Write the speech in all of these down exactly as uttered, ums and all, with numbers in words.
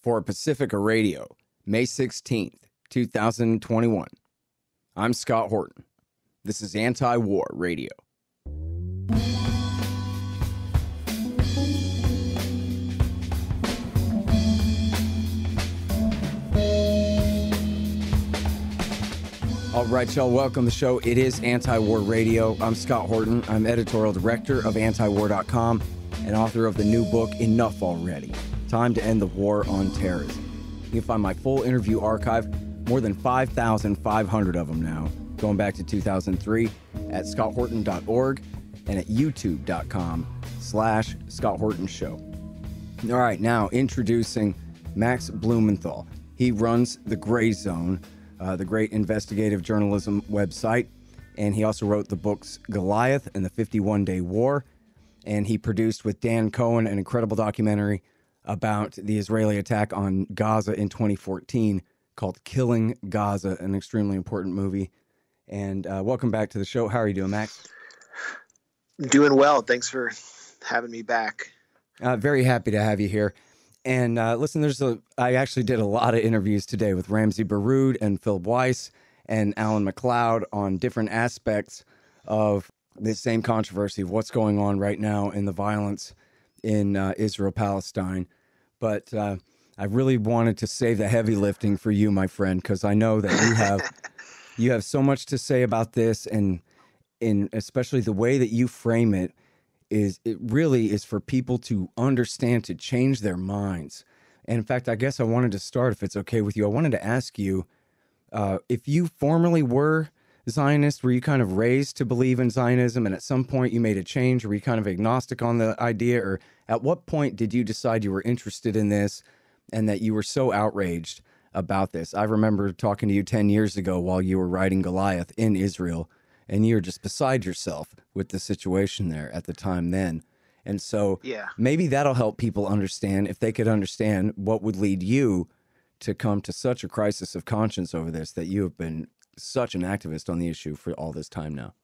for Pacifica Radio, May sixteenth, two thousand twenty-one. I'm Scott Horton. This is Anti-War Radio. All right, y'all, welcome to the show. It is Anti-War Radio. I'm Scott Horton. I'm editorial director of anti war dot com and author of the new book, Enough Already, Time to End the War on Terrorism. You can find my full interview archive, more than five thousand five hundred of them now, going back to two thousand three, at scott horton dot org and at youtube dot com slash Scott Horton Show. All right, now introducing Max Blumenthal. He runs The Gray Zone, Uh, the great investigative journalism website, and he also wrote the books Goliath and the fifty-one day War, and he produced with Dan Cohen an incredible documentary about the Israeli attack on Gaza in twenty fourteen called Killing Gaza, an extremely important movie. And uh, welcome back to the show. How are you doing, Max? Doing well. Thanks for having me back. Uh, very happy to have you here. And uh, listen, there's a. I actually did a lot of interviews today with Ramsey Baroud and Phil Weiss and Alan McLeod on different aspects of this same controversy of what's going on right now in the violence in uh, Israel-Palestine. But uh, I really wanted to save the heavy lifting for you, my friend, because I know that you have you have so much to say about this, and in especially the way that you frame it. Is it really is for people to understand, to change their minds. And in fact, I guess I wanted to start, if it's okay with you, I wanted to ask you, uh, if you formerly were Zionist, were you kind of raised to believe in Zionism, and at some point you made a change, or were you kind of agnostic on the idea, or at what point did you decide you were interested in this and that you were so outraged about this? I remember talking to you ten years ago while you were writing Goliath in Israel, and you're just beside yourself with the situation there at the time then. And so yeah. maybe that'll help people understand, if they could understand what would lead you to come to such a crisis of conscience over this, that you have been such an activist on the issue for all this time now.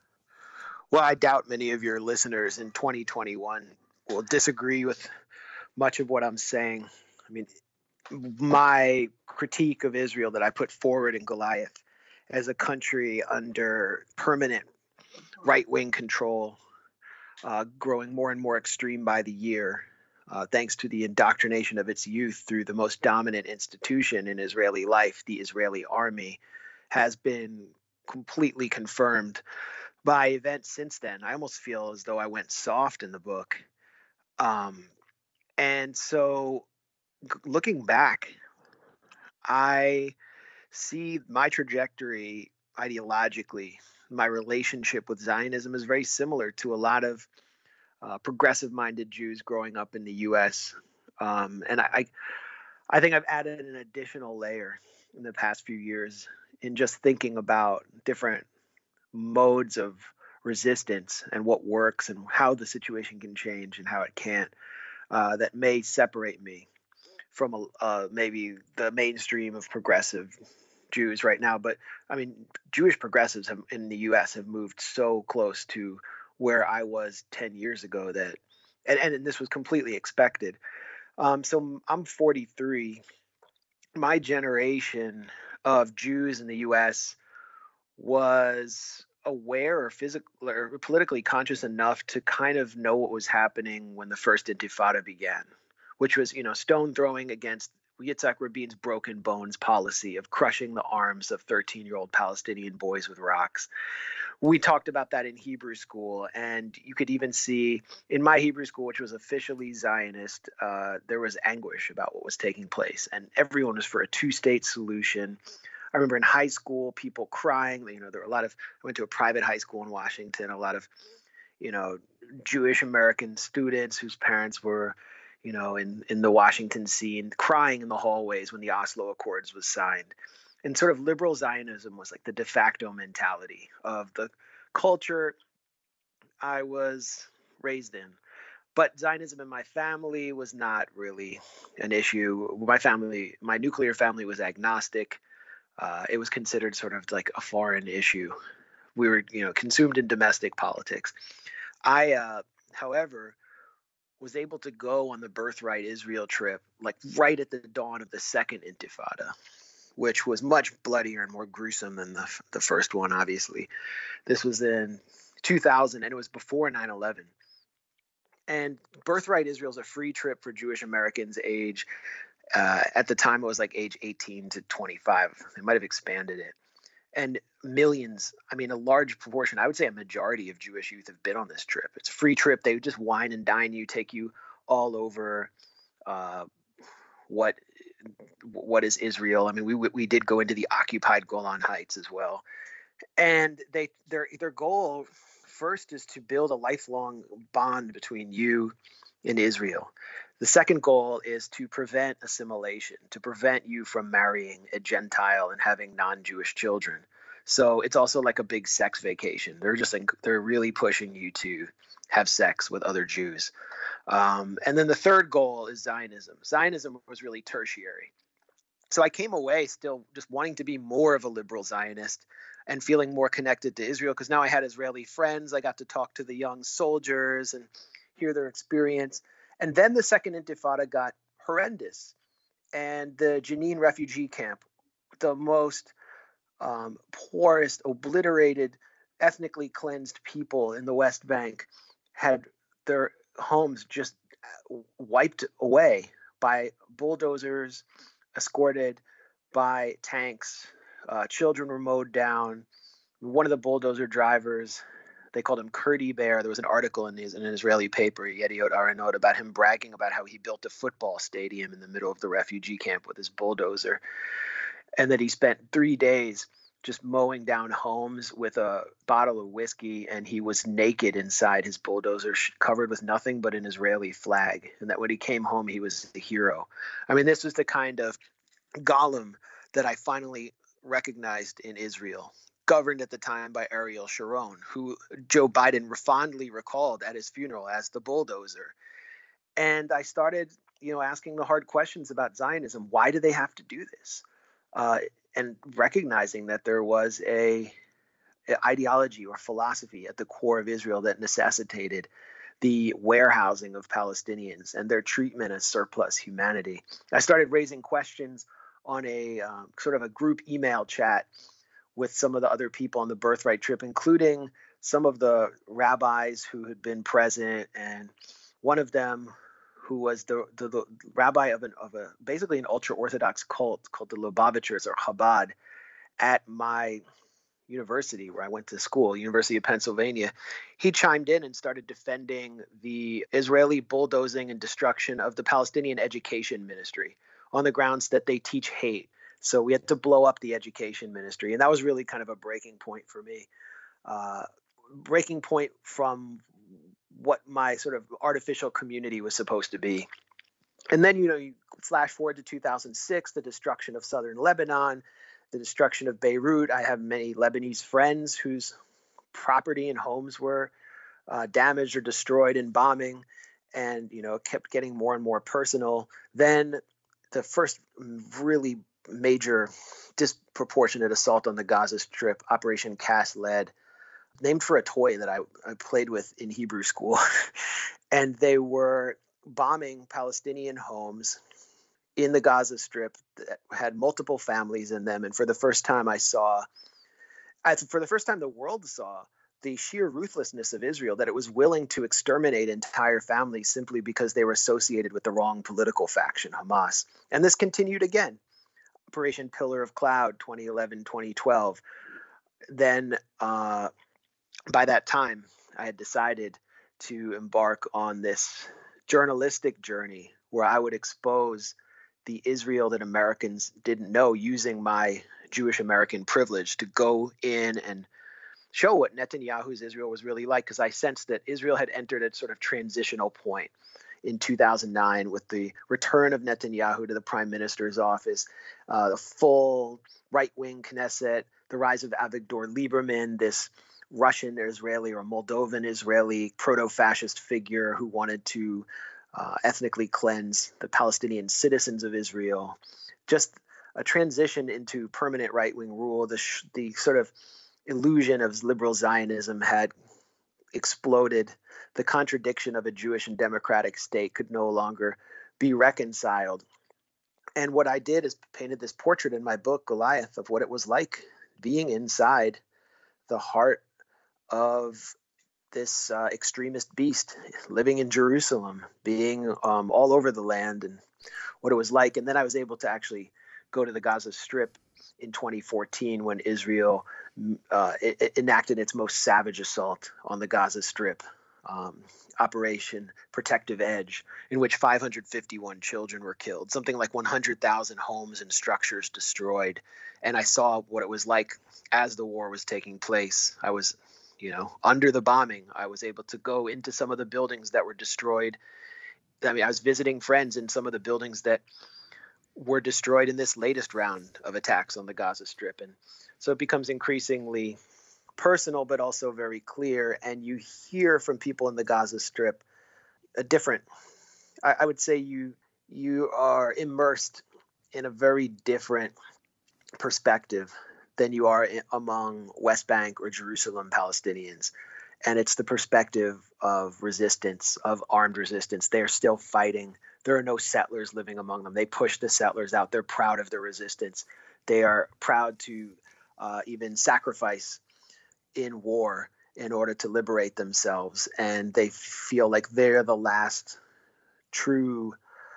Well, I doubt many of your listeners in twenty twenty-one will disagree with much of what I'm saying. I mean, my critique of Israel that I put forward in Goliath as a country under permanent right-wing control, uh, growing more and more extreme by the year, uh, thanks to the indoctrination of its youth through the most dominant institution in Israeli life, the Israeli army, has been completely confirmed by events since then. I almost feel as though I went soft in the book. Um, and so g- looking back, I see my trajectory ideologically, my relationship with Zionism is very similar to a lot of uh, progressive-minded Jews growing up in the U S. Um, and I, I, I think I've added an additional layer in the past few years in just thinking about different modes of resistance and what works and how the situation can change and how it can't, uh, that may separate me from a, uh, maybe the mainstream of progressive Jews right now. But I mean, Jewish progressives have, in the U S have moved so close to where I was ten years ago that, and, and this was completely expected. Um, so I'm forty-three. My generation of Jews in the U S was aware or physical or politically conscious enough to kind of know what was happening when the first Intifada began, which was, you know, stone throwing against Yitzhak Rabin's broken bones policy of crushing the arms of thirteen-year-old Palestinian boys with rocks. We talked about that in Hebrew school, and you could even see in my Hebrew school, which was officially Zionist, uh, there was anguish about what was taking place, and everyone was for a two-state solution. I remember in high school, people crying. You know, there were a lot of, I went to a private high school in Washington, a lot of, you know, Jewish American students whose parents were, you know, in, in the Washington scene, crying in the hallways when the Oslo Accords was signed. And sort of liberal Zionism was like the de facto mentality of the culture I was raised in. But Zionism in my family was not really an issue. My family, my nuclear family was agnostic. Uh, it was considered sort of like a foreign issue. We were, you know, consumed in domestic politics. I, uh, however, was able to go on the Birthright Israel trip, like right at the dawn of the second Intifada, which was much bloodier and more gruesome than the, the first one, obviously. This was in two thousand, and it was before nine eleven. And Birthright Israel is a free trip for Jewish Americans age, uh, at the time it was like age eighteen to twenty-five. They might have expanded it. And millions, I mean, a large proportion, I would say a majority of Jewish youth have been on this trip. It's a free trip. They just wine and dine you, take you all over uh, what what is Israel. I mean, we we did go into the occupied Golan Heights as well. And they their their goal first is to build a lifelong bond between you and Israel. The second goal is to prevent assimilation, to prevent you from marrying a Gentile and having non-Jewish children. So it's also like a big sex vacation. They're just like, they're really pushing you to have sex with other Jews. Um, and then the third goal is Zionism. Zionism was really tertiary. So I came away still just wanting to be more of a liberal Zionist and feeling more connected to Israel, because now I had Israeli friends. I got to talk to the young soldiers and hear their experience. And then the second Intifada got horrendous. And the Jenin refugee camp, the most um, poorest, obliterated, ethnically cleansed people in the West Bank, had their homes just wiped away by bulldozers, escorted by tanks. Uh, children were mowed down. One of the bulldozer drivers, they called him Kurdi Bear. There was an article in, his, in an Israeli paper, Yediot Aharonot, about him bragging about how he built a football stadium in the middle of the refugee camp with his bulldozer, and that he spent three days just mowing down homes with a bottle of whiskey, and he was naked inside his bulldozer, covered with nothing but an Israeli flag, and that when he came home, he was the hero. I mean, this was the kind of golem that I finally recognized in Israel, governed at the time by Ariel Sharon, who Joe Biden fondly recalled at his funeral as the bulldozer. And I started, you know, asking the hard questions about Zionism. Why do they have to do this? Uh, and recognizing that there was a, a ideology or philosophy at the core of Israel that necessitated the warehousing of Palestinians and their treatment as surplus humanity. I started raising questions on a um, sort of a group email chat with some of the other people on the Birthright trip, including some of the rabbis who had been present, and one of them who was the, the, the rabbi of, an, of a basically an ultra-Orthodox cult called the Lubavitchers or Chabad at my university where I went to school, University of Pennsylvania. He chimed in and started defending the Israeli bulldozing and destruction of the Palestinian education ministry on the grounds that they teach hate. So we had to blow up the education ministry. And that was really kind of a breaking point for me. Uh, breaking point from what my sort of artificial community was supposed to be. And then, you know, you flash forward to two thousand six, the destruction of southern Lebanon, the destruction of Beirut. I have many Lebanese friends whose property and homes were uh, damaged or destroyed in bombing, and, you know, it kept getting more and more personal. Then the first really major disproportionate assault on the Gaza Strip, Operation Cast Lead, named for a toy that I, I played with in Hebrew school. And they were bombing Palestinian homes in the Gaza Strip that had multiple families in them. And for the first time I saw, I, for the first time the world saw the sheer ruthlessness of Israel, that it was willing to exterminate entire families simply because they were associated with the wrong political faction, Hamas. And this continued again. Operation Pillar of Cloud, twenty eleven, twenty twelve. Then uh, by that time, I had decided to embark on this journalistic journey where I would expose the Israel that Americans didn't know, using my Jewish American privilege to go in and show what Netanyahu's Israel was really like, because I sensed that Israel had entered a sort of transitional point in two thousand nine with the return of Netanyahu to the prime minister's office, uh, the full right-wing Knesset, the rise of Avigdor Lieberman, this Russian Israeli or Moldovan Israeli proto-fascist figure who wanted to uh, ethnically cleanse the Palestinian citizens of Israel. Just a transition into permanent right-wing rule. The, sh- the sort of illusion of liberal Zionism had exploded. The contradiction of a Jewish and democratic state could no longer be reconciled. And what I did is painted this portrait in my book, Goliath, of what it was like being inside the heart of this uh, extremist beast, living in Jerusalem, being um, all over the land, and what it was like. And then I was able to actually go to the Gaza Strip in twenty fourteen when Israel uh, it, it enacted its most savage assault on the Gaza Strip, um, Operation Protective Edge, in which five hundred fifty-one children were killed, something like one hundred thousand homes and structures destroyed. And I saw what it was like as the war was taking place. I was, you know, under the bombing. I was able to go into some of the buildings that were destroyed. I mean, I was visiting friends in some of the buildings that were destroyed in this latest round of attacks on the Gaza Strip. And so it becomes increasingly personal, but also very clear. And you hear from people in the Gaza Strip a different, I, I would say you, you are immersed in a very different perspective than you are in, among West Bank or Jerusalem Palestinians. And it's the perspective of resistance, of armed resistance. They are still fighting. There are no settlers living among them. They push the settlers out. They're proud of their resistance. They are proud to uh, even sacrifice in war in order to liberate themselves. And they feel like they're the last true,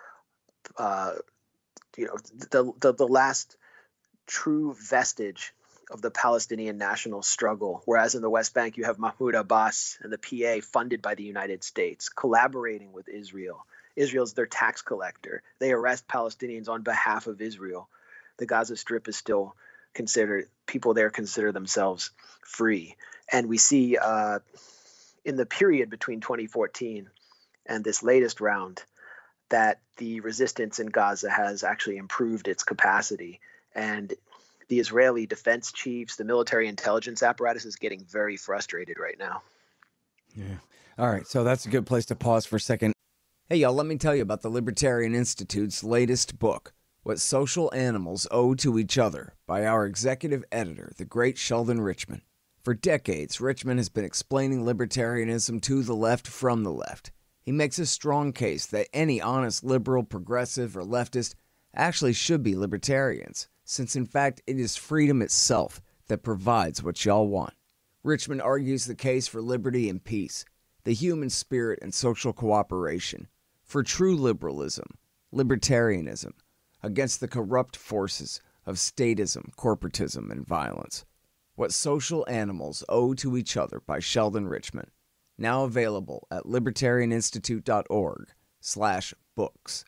uh, you know, the, the, the last true vestige of the Palestinian national struggle. Whereas in the West Bank, you have Mahmoud Abbas and the P A funded by the United States, collaborating with Israel. Israel's their tax collector. They arrest Palestinians on behalf of Israel. The Gaza Strip is still considered, people there consider themselves free. And we see uh, in the period between twenty fourteen and this latest round that the resistance in Gaza has actually improved its capacity. And the Israeli defense chiefs, the military intelligence apparatus is getting very frustrated right now. Yeah. All right. So that's a good place to pause for a second. Hey, y'all, let me tell you about the Libertarian Institute's latest book, What Social Animals Owe to Each Other, by our executive editor, the great Sheldon Richman. For decades, Richman has been explaining libertarianism to the left from the left. He makes a strong case that any honest liberal, progressive, or leftist actually should be libertarians, since in fact it is freedom itself that provides what y'all want. Richman argues the case for liberty and peace, the human spirit and social cooperation, for true liberalism, libertarianism, against the corrupt forces of statism, corporatism, and violence. What Social Animals Owe to Each Other by Sheldon Richman. Now available at libertarianinstitute.org slash books.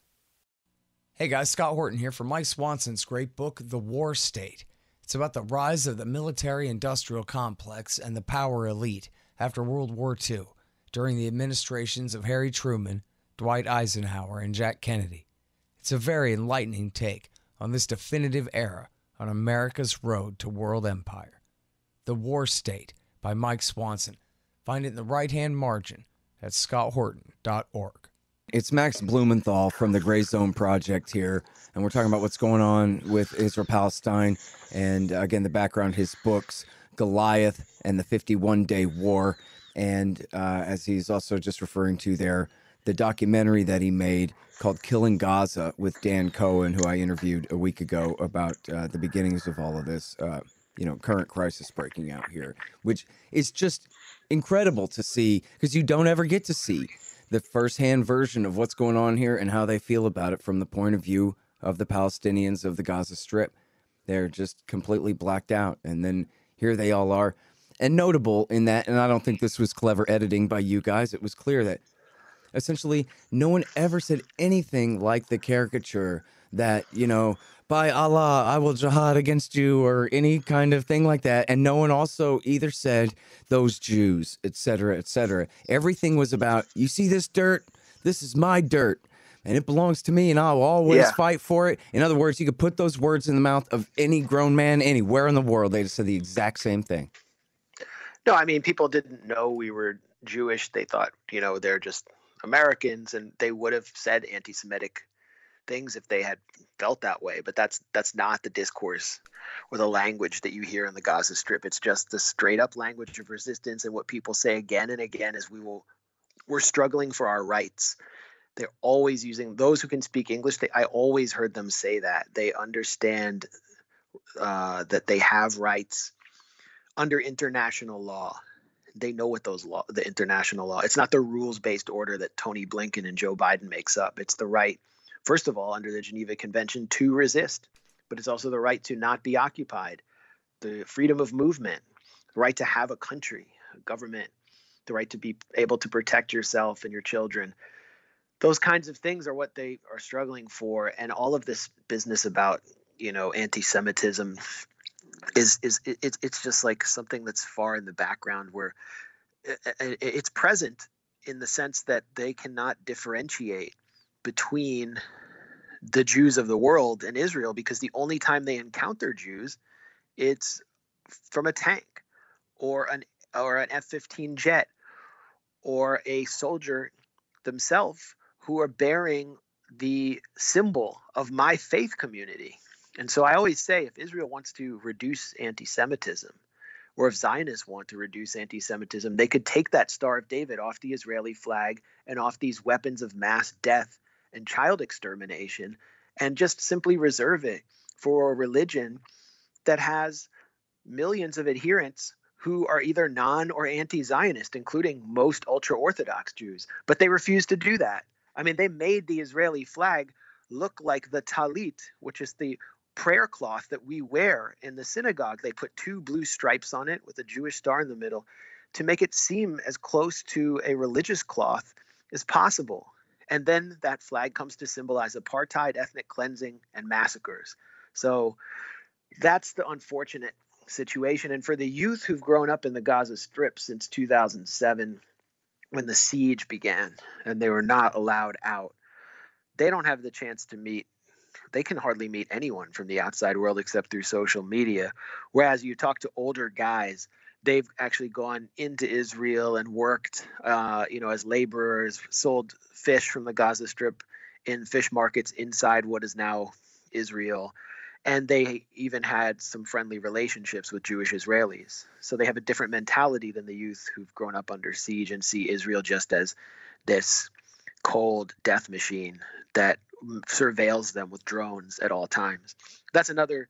Hey guys, Scott Horton here for Mike Swanson's great book, The War State. It's about the rise of the military-industrial complex and the power elite after World War Two, during the administrations of Harry Truman, Dwight Eisenhower, and Jack Kennedy. It's a very enlightening take on this definitive era on America's road to world empire. The War State by Mike Swanson. Find it in the right-hand margin at scott horton dot org. It's Max Blumenthal from the Gray Zone Project here, and we're talking about what's going on with Israel-Palestine, and uh, again, the background, his books, Goliath and the fifty-one day War, and uh, as he's also just referring to there, the documentary that he made called Killing Gaza with Dan Cohen, who I interviewed a week ago about uh, the beginnings of all of this, uh, you know, current crisis breaking out here, which is just incredible to see, because you don't ever get to see the firsthand version of what's going on here and how they feel about it from the point of view of the Palestinians of the Gaza Strip. They're just completely blacked out. And then here they all are. And notable in that, and I don't think this was clever editing by you guys, it was clear that essentially no one ever said anything like the caricature that, you know, by Allah, I will jihad against you, or any kind of thing like that. And no one also either said those Jews, et cetera, et cetera. Everything was about, you see this dirt? This is my dirt, and it belongs to me, and I'll always Yeah. fight for it. In other words, you could put those words in the mouth of any grown man anywhere in the world. They just said the exact same thing. No, I mean, people didn't know we were Jewish. They thought, you know, they're just Americans, and they would have said anti-Semitic things if they had felt that way. But that's that's not the discourse or the language that you hear in the Gaza Strip. It's just the straight up language of resistance. And what people say again and again is we will we're struggling for our rights. They're always using those who can speak English. They, I always heard them say that they understand uh, that they have rights under international law. They know what those law, the international law. It's not the rules-based order that Tony Blinken and Joe Biden makes up. It's the right, first of all, under the Geneva Convention to resist, but it's also the right to not be occupied, the freedom of movement, the right to have a country, a government, the right to be able to protect yourself and your children. Those kinds of things are what they are struggling for. And all of this business about, you know, anti-Semitism is, is it's, it's just like something that's far in the background where it's present in the sense that they cannot differentiate between the Jews of the world and Israel, because the only time they encounter Jews, it's from a tank or an or an F fifteen jet or a soldier themselves who are bearing the symbol of my faith community. And so I always say, if Israel wants to reduce anti-Semitism, or if Zionists want to reduce anti-Semitism, they could take that Star of David off the Israeli flag and off these weapons of mass death and child extermination, and just simply reserve it for a religion that has millions of adherents who are either non or anti-Zionist, including most ultra-Orthodox Jews. But they refuse to do that. I mean, they made the Israeli flag look like the talit, which is the prayer cloth that we wear in the synagogue. They put two blue stripes on it with a Jewish star in the middle to make it seem as close to a religious cloth as possible. And then that flag comes to symbolize apartheid, ethnic cleansing, and massacres. So that's the unfortunate situation. And for the youth who've grown up in the Gaza Strip since two thousand seven, when the siege began and they were not allowed out, they don't have the chance to meet. They can hardly meet anyone from the outside world except through social media. Whereas you talk to older guys, they've actually gone into Israel and worked, uh, you know, as laborers, sold fish from the Gaza Strip in fish markets inside what is now Israel. And they even had some friendly relationships with Jewish Israelis. So they have a different mentality than the youth who've grown up under siege and see Israel just as this cold death machine that surveils them with drones at all times. That's another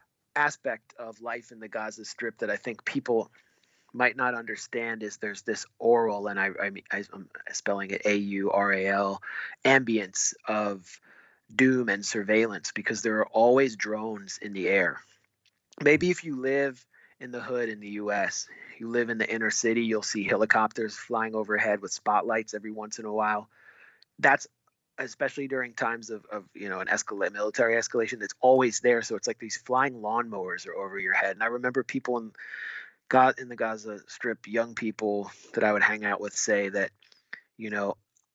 aspect of life in the Gaza Strip that I think people might not understand is there's this oral, and I, I mean, I, I'm spelling it A U R A L, ambience of doom and surveillance, because there are always drones in the air. Maybe if you live in the hood in the U S, you live in the inner city, you'll see helicopters flying overhead with spotlights every once in a while. That's especially during times of, of you know, an escalate, military escalation, that's always there. So it's like these flying lawnmowers are over your head. And I remember people in, God, in the Gaza Strip, young people that I would hang out with say that, you know,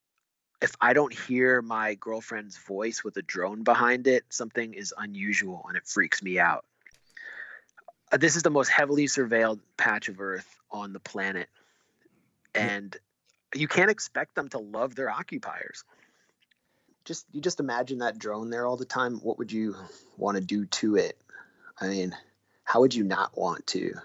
if I don't hear my girlfriend's voice with a drone behind it, something is unusual and it freaks me out. Uh, this is the most heavily surveilled patch of earth on the planet. And you can't expect them to love their occupiers. Just you just imagine that drone there all the time. What would you want to do to it? I mean, how would you not want to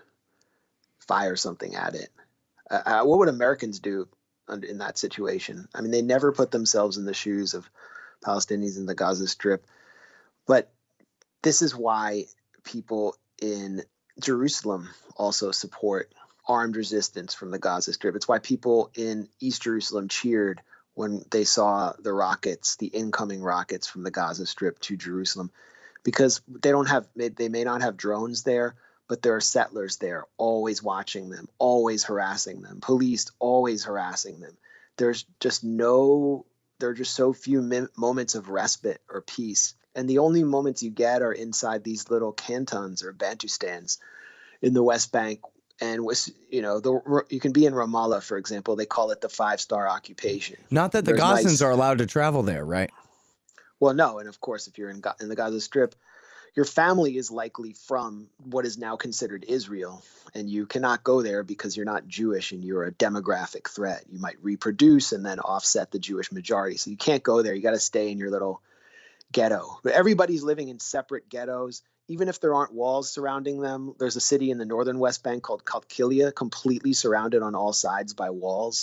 fire something at it? Uh, uh, what would Americans do in that situation? I mean, they never put themselves in the shoes of Palestinians in the Gaza Strip. But this is why people in Jerusalem also support armed resistance from the Gaza Strip. It's why people in East Jerusalem cheered when they saw the rockets, the incoming rockets from the Gaza Strip to Jerusalem, because they don't have, they may not have drones there, but there are settlers there always watching them, always harassing them, police always harassing them. There's just no, there are just so few min- moments of respite or peace. And the only moments you get are inside these little cantons or Bantustans in the West Bank. And, you know, the, you can be in Ramallah, for example. They call it the five-star occupation. Not that the There's Gazans nice, are allowed to travel there, right? Well, no. And, of course, if you're in, in the Gaza Strip, your family is likely from what is now considered Israel, and you cannot go there because you're not Jewish and you're a demographic threat. You might reproduce and then offset the Jewish majority. So you can't go there. You got to stay in your little ghetto. But everybody's living in separate ghettos. Even if there aren't walls surrounding them, there's a city in the northern West Bank called Qalqilia, completely surrounded on all sides by walls.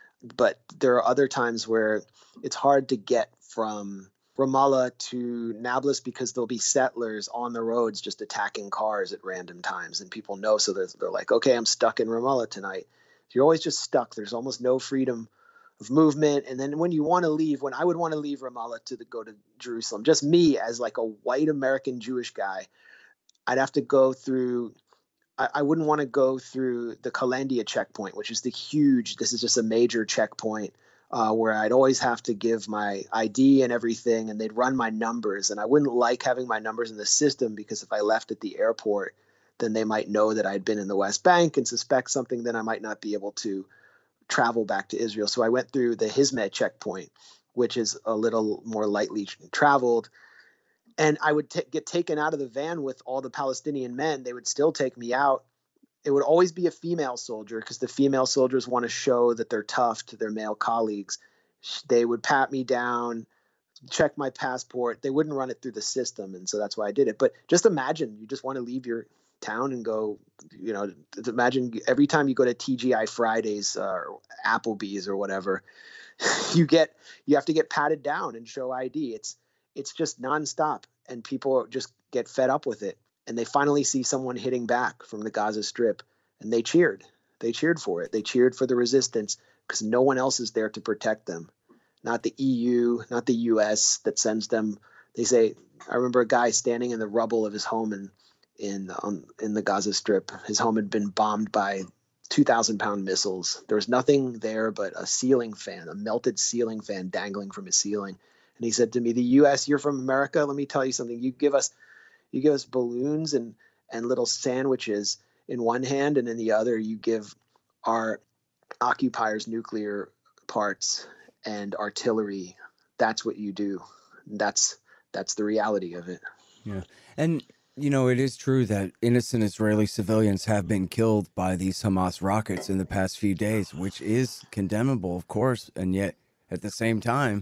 But there are other times where it's hard to get from Ramallah to Nablus because there'll be settlers on the roads just attacking cars at random times. And people know, so they're, they're like, okay, I'm stuck in Ramallah tonight. You're always just stuck. There's almost no freedom of movement. And then when you want to leave, when I would want to leave Ramallah to the, go to Jerusalem, just me as like a white American Jewish guy, I'd have to go through, I, I wouldn't want to go through the Kalandia checkpoint, which is the huge, this is just a major checkpoint uh, where I'd always have to give my I D and everything, and they'd run my numbers. And I wouldn't like having my numbers in the system because if I left at the airport, then they might know that I'd been in the West Bank and suspect something, then I might not be able to travel back to Israel. So I went through the Hizmet checkpoint, which is a little more lightly traveled. And I would t- get taken out of the van with all the Palestinian men. They would still take me out. It would always be a female soldier because the female soldiers want to show that they're tough to their male colleagues. They would pat me down, check my passport. They wouldn't run it through the system. And so that's why I did it. But just imagine you just want to leave your town and go, you know, imagine every time you go to T G I Fridays uh, or Applebee's or whatever, you get, you have to get patted down and show I D. It's, it's just nonstop, and people just get fed up with it. And they finally see someone hitting back from the Gaza Strip, and they cheered. They cheered for it. They cheered for the resistance because no one else is there to protect them. Not the E U, not the U S that sends them. They say, I remember a guy standing in the rubble of his home in in um, in the Gaza Strip. His home had been bombed by two thousand pound missiles. There was nothing there but a ceiling fan, a melted ceiling fan dangling from his ceiling. And he said to me, the U S, you're from America. Let me tell you something. You give us you give us balloons and, and little sandwiches in one hand, and in the other you give our occupiers nuclear parts and artillery. That's what you do. That's that's the reality of it. Yeah. And, you know, it is true that innocent Israeli civilians have been killed by these Hamas rockets in the past few days, which is condemnable, of course. And yet, at the same time,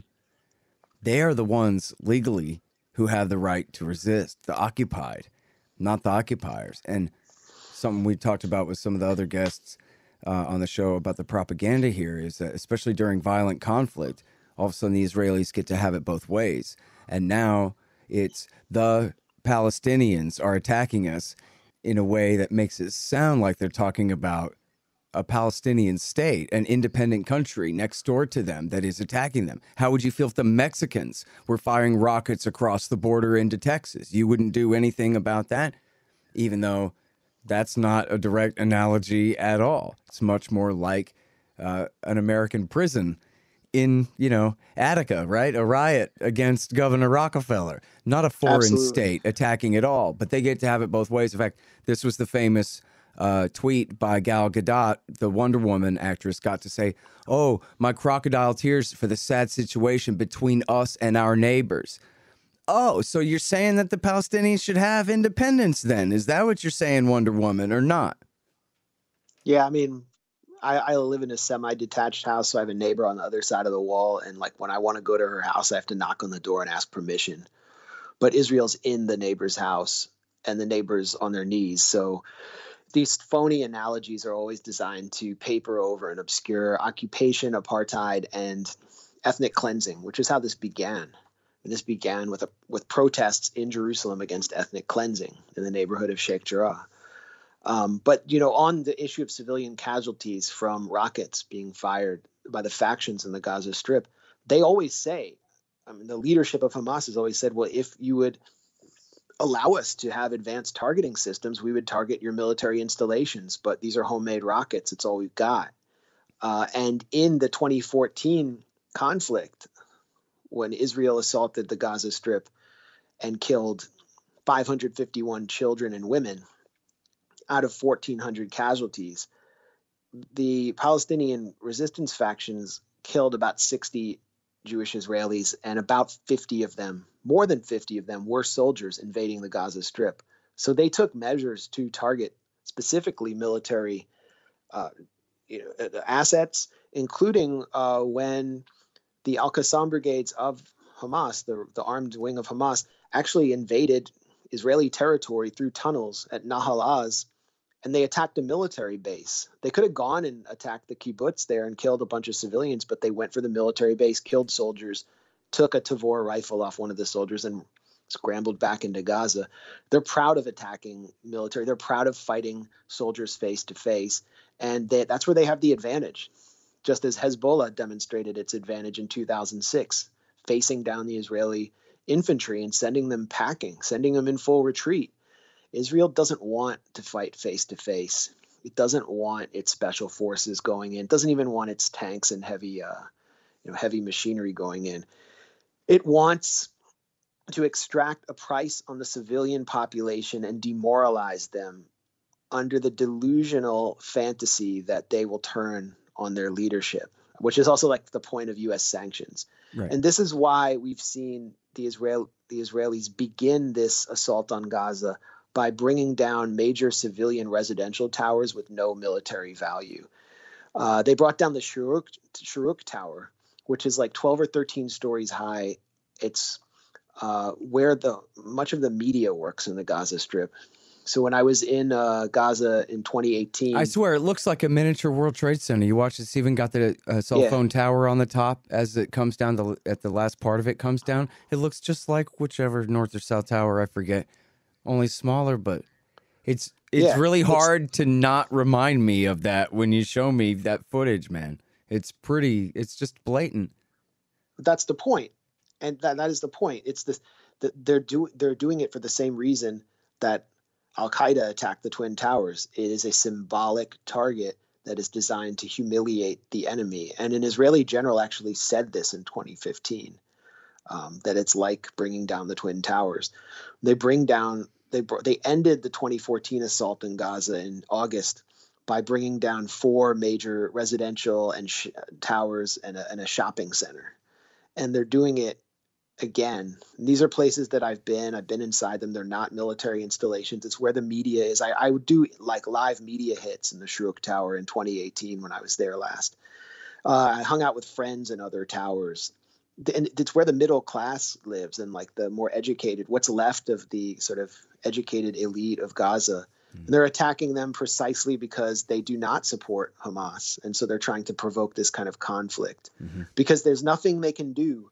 they are the ones legally who have the right to resist, the occupied, not the occupiers. And something we talked about with some of the other guests uh, on the show about the propaganda here is that, especially during violent conflict, all of a sudden the Israelis get to have it both ways. And now it's the Palestinians are attacking us in a way that makes it sound like they're talking about a Palestinian state, an independent country next door to them that is attacking them. How would you feel if the Mexicans were firing rockets across the border into Texas? You wouldn't do anything about that, even though that's not a direct analogy at all. It's much more like uh, an American prison in, you know, Attica, right? A riot against Governor Rockefeller, not a foreign Absolutely. state attacking at all, but they get to have it both ways. In fact, this was the famous uh, tweet by Gal Gadot, the Wonder Woman actress, got to say, oh, my crocodile tears for the sad situation between us and our neighbors. Oh, so you're saying that the Palestinians should have independence then? Is that what you're saying, Wonder Woman, or not? Yeah, I mean, I, I live in a semi-detached house, so I have a neighbor on the other side of the wall. And like when I want to go to her house, I have to knock on the door and ask permission. But Israel's in the neighbor's house and the neighbor's on their knees. So these phony analogies are always designed to paper over and obscure occupation, apartheid, and ethnic cleansing, which is how this began. And this began with a, with protests in Jerusalem against ethnic cleansing in the neighborhood of Sheikh Jarrah. Um, but, you know, on the issue of civilian casualties from rockets being fired by the factions in the Gaza Strip, they always say, I mean, the leadership of Hamas has always said, well, if you would allow us to have advanced targeting systems, we would target your military installations. But these are homemade rockets. It's all we've got. Uh, and in the twenty fourteen conflict, when Israel assaulted the Gaza Strip and killed five hundred fifty-one children and women out of fourteen hundred casualties, the Palestinian resistance factions killed about sixty Jewish Israelis, and about fifty of them, more than fifty of them, were soldiers invading the Gaza Strip. So they took measures to target specifically military uh, you know, assets, including uh, when the Al-Qassam brigades of Hamas, the, the armed wing of Hamas, actually invaded Israeli territory through tunnels at Nahal Oz, and they attacked a military base. They could have gone and attacked the kibbutz there and killed a bunch of civilians, but they went for the military base, killed soldiers, took a Tavor rifle off one of the soldiers, and scrambled back into Gaza. They're proud of attacking military. They're proud of fighting soldiers face to face. And they, that's where they have the advantage, just as Hezbollah demonstrated its advantage in two thousand six, facing down the Israeli infantry and sending them packing, sending them in full retreat. Israel doesn't want to fight face to face. It doesn't want its special forces going in. It doesn't even want its tanks and heavy, uh, you know, heavy machinery going in. It wants to extract a price on the civilian population and demoralize them under the delusional fantasy that they will turn on their leadership, which is also like the point of U S sanctions. Right. And this is why we've seen the Israel the Israelis begin this assault on Gaza by bringing down major civilian residential towers with no military value. Uh, they brought down the Shuruk, Shuruk Tower, which is like twelve or thirteen stories high. It's uh, where the much of the media works in the Gaza Strip. So when I was in uh, Gaza in twenty eighteen, I swear it looks like a miniature World Trade Center. You watch this, even got the uh, cell yeah. phone tower on the top as it comes down. The at the last part of it comes down. It looks just like whichever north or south tower, I forget, only smaller. But it's it's yeah, really it's, hard to not remind me of that when you show me that footage, man. It's pretty. It's just blatant. That's the point, and that that is the point. It's this that they're do they're doing it for the same reason that Al-Qaeda attacked the Twin Towers. It is a symbolic target that is designed to humiliate the enemy. And an Israeli general actually said this in twenty fifteen, um, that it's like bringing down the Twin Towers. They bring down, they they ended the twenty fourteen assault in Gaza in August by bringing down four major residential and sh- towers and a, and a shopping center. And they're doing it again. These are places that I've been. I've been inside them. They're not military installations. It's where the media is. I, I would do like live media hits in the Shuruk Tower in twenty eighteen when I was there last. Uh, I hung out with friends in other towers. And it's where the middle class lives and like the more educated, what's left of the sort of educated elite of Gaza. Mm-hmm. And they're attacking them precisely because they do not support Hamas. And so they're trying to provoke this kind of conflict, mm-hmm. because there's nothing they can do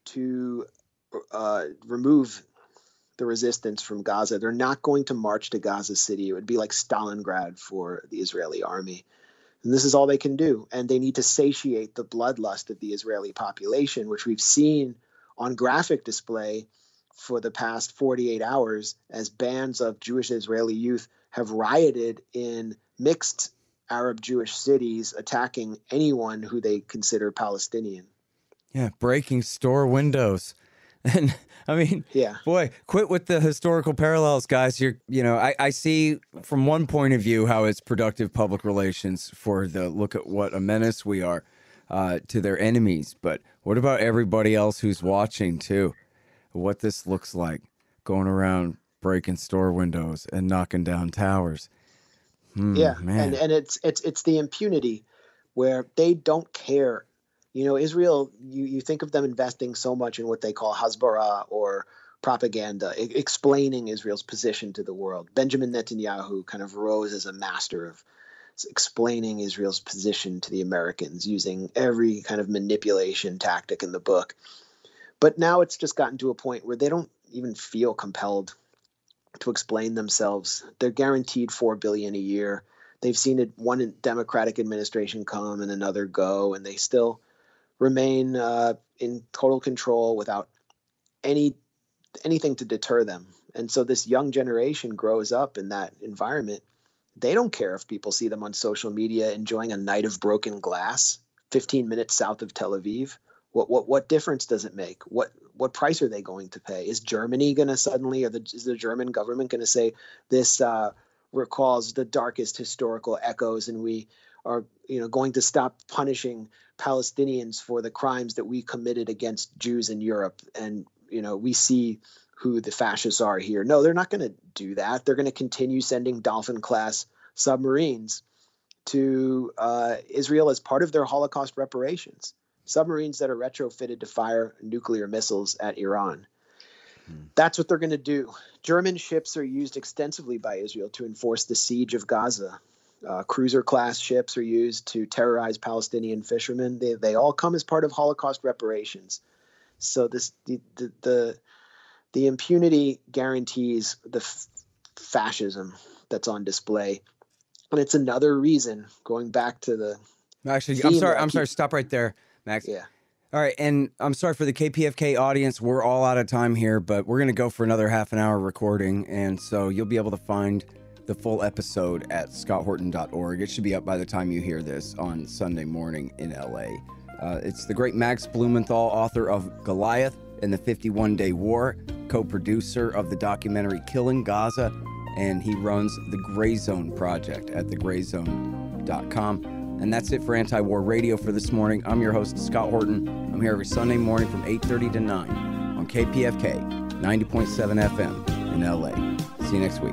to uh, remove the resistance from Gaza. They're not going to march to Gaza City. It would be like Stalingrad for the Israeli army. And this is all they can do. And they need to satiate the bloodlust of the Israeli population, which we've seen on graphic display for the past forty-eight hours as bands of Jewish Israeli youth have rioted in mixed Arab-Jewish cities, attacking anyone who they consider Palestinian. Yeah, breaking store windows. And I mean, yeah, boy, quit with the historical parallels, guys. You're, you know, I, I see from one point of view how it's productive public relations for the look at what a menace we are uh, to their enemies. But what about everybody else who's watching too? What this looks like going around breaking store windows and knocking down towers. Hmm, yeah, man. and and it's it's it's the impunity where they don't care. You know, Israel, you, you think of them investing so much in what they call hasbara or propaganda, I- explaining Israel's position to the world. Benjamin Netanyahu kind of rose as a master of explaining Israel's position to the Americans using every kind of manipulation tactic in the book. But now it's just gotten to a point where they don't even feel compelled to explain themselves. They're guaranteed four billion dollars a year. They've seen it, one Democratic administration come and another go, and they still remain uh, in total control without any anything to deter them. And so this young generation grows up in that environment. They don't care if people see them on social media enjoying a night of broken glass fifteen minutes south of Tel Aviv. What what what difference does it make? What what price are they going to pay? Is Germany going to suddenly, or the, is the German government going to say this uh, recalls the darkest historical echoes, and we are, you know, going to stop punishing Palestinians for the crimes that we committed against Jews in Europe, and you know, we see who the fascists are here? No, they're not going to do that. They're going to continue sending Dolphin-class submarines to uh, Israel as part of their Holocaust reparations. submarines that are retrofitted to fire nuclear missiles at Iran. Hmm. That's what they're going to do. German ships are used extensively by Israel to enforce the siege of Gaza. Uh, cruiser-class ships are used to terrorize Palestinian fishermen. They, they all come as part of Holocaust reparations. So this the the the, the impunity guarantees the f- fascism that's on display, and it's another reason. Going back to the Actually, I'm sorry. that I I'm keep, sorry. Stop right there, Max. Yeah. All right, and I'm sorry for the K P F K audience. We're all out of time here, but we're going to go for another half an hour recording, and so you'll be able to find the full episode at scott horton dot org. It should be up by the time you hear this on Sunday morning in L A. Uh, it's the great Max Blumenthal, author of Goliath and the fifty-one day War, co-producer of the documentary Killing Gaza, and he runs the Gray Zone Project at the gray zone dot com. And that's it for Anti-War Radio for this morning. I'm your host, Scott Horton. I'm here every Sunday morning from eight thirty to nine on K P F K ninety point seven F M in L A. See you next week.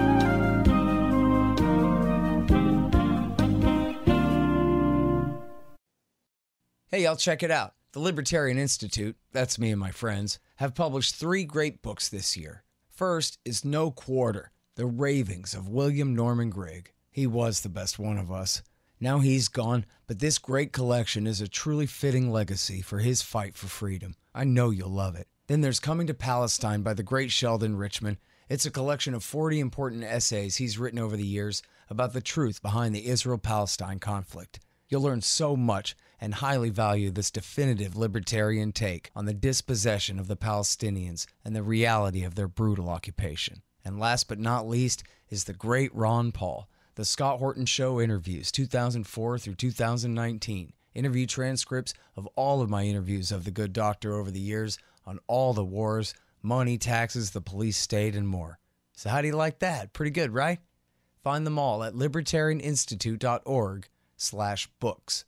Hey, y'all, check it out. The Libertarian Institute, that's me and my friends, have published three great books this year. First is No Quarter, The Ravings of William Norman Grigg. He was the best one of us. Now he's gone, but this great collection is a truly fitting legacy for his fight for freedom. I know you'll love it. Then there's Coming to Palestine by the great Sheldon Richman. It's a collection of forty important essays he's written over the years about the truth behind the Israel-Palestine conflict. You'll learn so much and highly value this definitive libertarian take on the dispossession of the Palestinians and the reality of their brutal occupation. And last but not least is the great Ron Paul, The Scott Horton Show Interviews, two thousand four through two thousand nineteen. Interview transcripts of all of my interviews of the good doctor over the years on all the wars, money, taxes, the police state, and more. So how do you like that? Pretty good, right? Find them all at libertarian institute dot org slash books.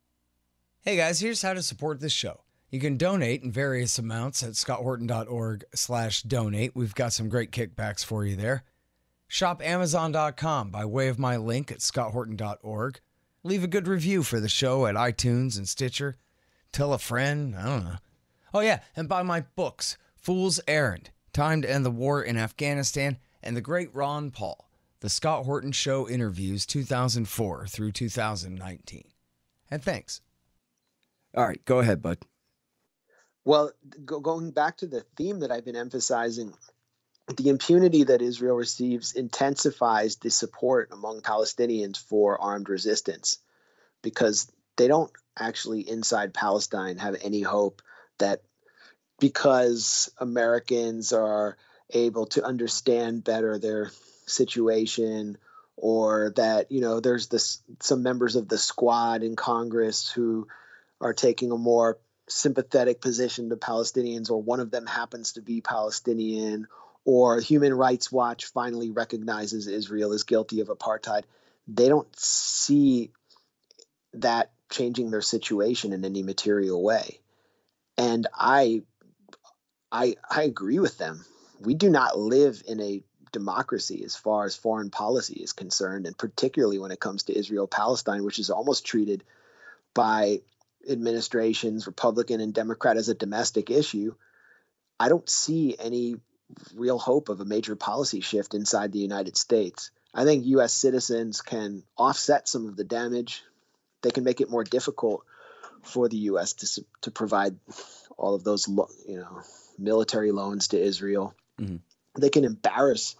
Hey guys, here's how to support this show. You can donate in various amounts at scott horton dot org slash donate. We've got some great kickbacks for you there. Shop amazon dot com by way of my link at scott horton dot org. Leave a good review for the show at iTunes and Stitcher. Tell a friend, I don't know. Oh yeah, and buy my books, Fool's Errand, Time to End the War in Afghanistan, and The Great Ron Paul, The Scott Horton Show Interviews two thousand four through two thousand nineteen. And thanks. All right, go ahead, bud. Well, go, going back to the theme that I've been emphasizing, the impunity that Israel receives intensifies the support among Palestinians for armed resistance, because they don't actually inside Palestine have any hope that because Americans are able to understand better their situation, or that, you know, there's this some members of the squad in Congress who are taking a more sympathetic position to Palestinians, or one of them happens to be Palestinian, or Human Rights Watch finally recognizes Israel is guilty of apartheid. They don't see that changing their situation in any material way. And I, I, I agree with them. We do not live in a democracy as far as foreign policy is concerned, and particularly when it comes to Israel-Palestine, which is almost treated by administrations, Republican and Democrat, as a domestic issue. I don't see any real hope of a major policy shift inside the United States. I think U S citizens can offset some of the damage. They can make it more difficult for the U S to to provide all of those, you know, military loans to Israel. Mm-hmm. They can embarrass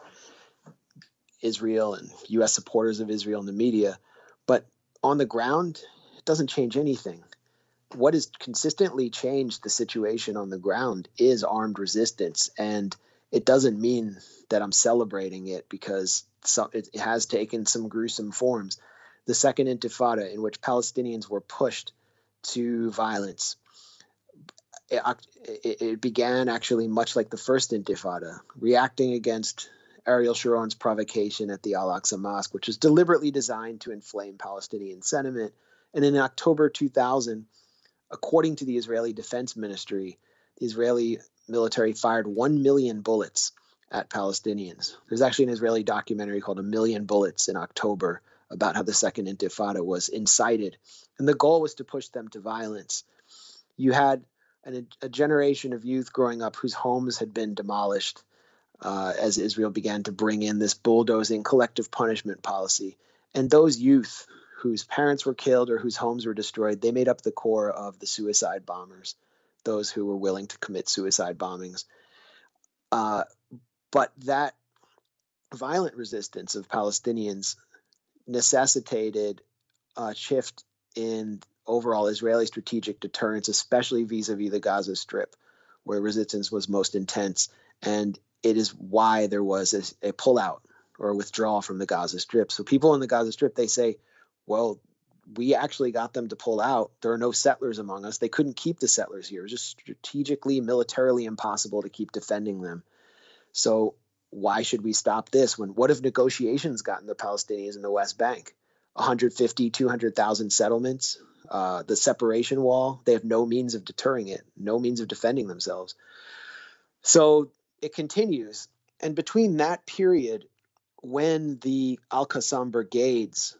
Israel and U S supporters of Israel in the media, but on the ground, it doesn't change anything. What has consistently changed the situation on the ground is armed resistance, and it doesn't mean that I'm celebrating it, because so, it, it has taken some gruesome forms. The Second Intifada, in which Palestinians were pushed to violence, it, it, it began actually much like the First Intifada, reacting against Ariel Sharon's provocation at the Al-Aqsa Mosque, which was deliberately designed to inflame Palestinian sentiment. And in October two thousand, according to the Israeli Defense Ministry, the Israeli military fired one million bullets at Palestinians. There's actually an Israeli documentary called A Million Bullets in October about how the Second Intifada was incited. And the goal was to push them to violence. You had an, a generation of youth growing up whose homes had been demolished uh, as Israel began to bring in this bulldozing collective punishment policy. And those youth whose parents were killed or whose homes were destroyed, they made up the core of the suicide bombers, those who were willing to commit suicide bombings. Uh, but that violent resistance of Palestinians necessitated a shift in overall Israeli strategic deterrence, especially vis-a-vis the Gaza Strip, where resistance was most intense. And it is why there was a, a pullout or a withdrawal from the Gaza Strip. So people in the Gaza Strip, they say, well, we actually got them to pull out. There are no settlers among us. They couldn't keep the settlers here. It was just strategically, militarily impossible to keep defending them. So why should we stop this? When what have negotiations gotten the Palestinians in the West Bank? one hundred fifty, two hundred thousand settlements, uh, the separation wall. They have no means of deterring it, no means of defending themselves. So it continues. And between that period, when the Al-Qassam brigades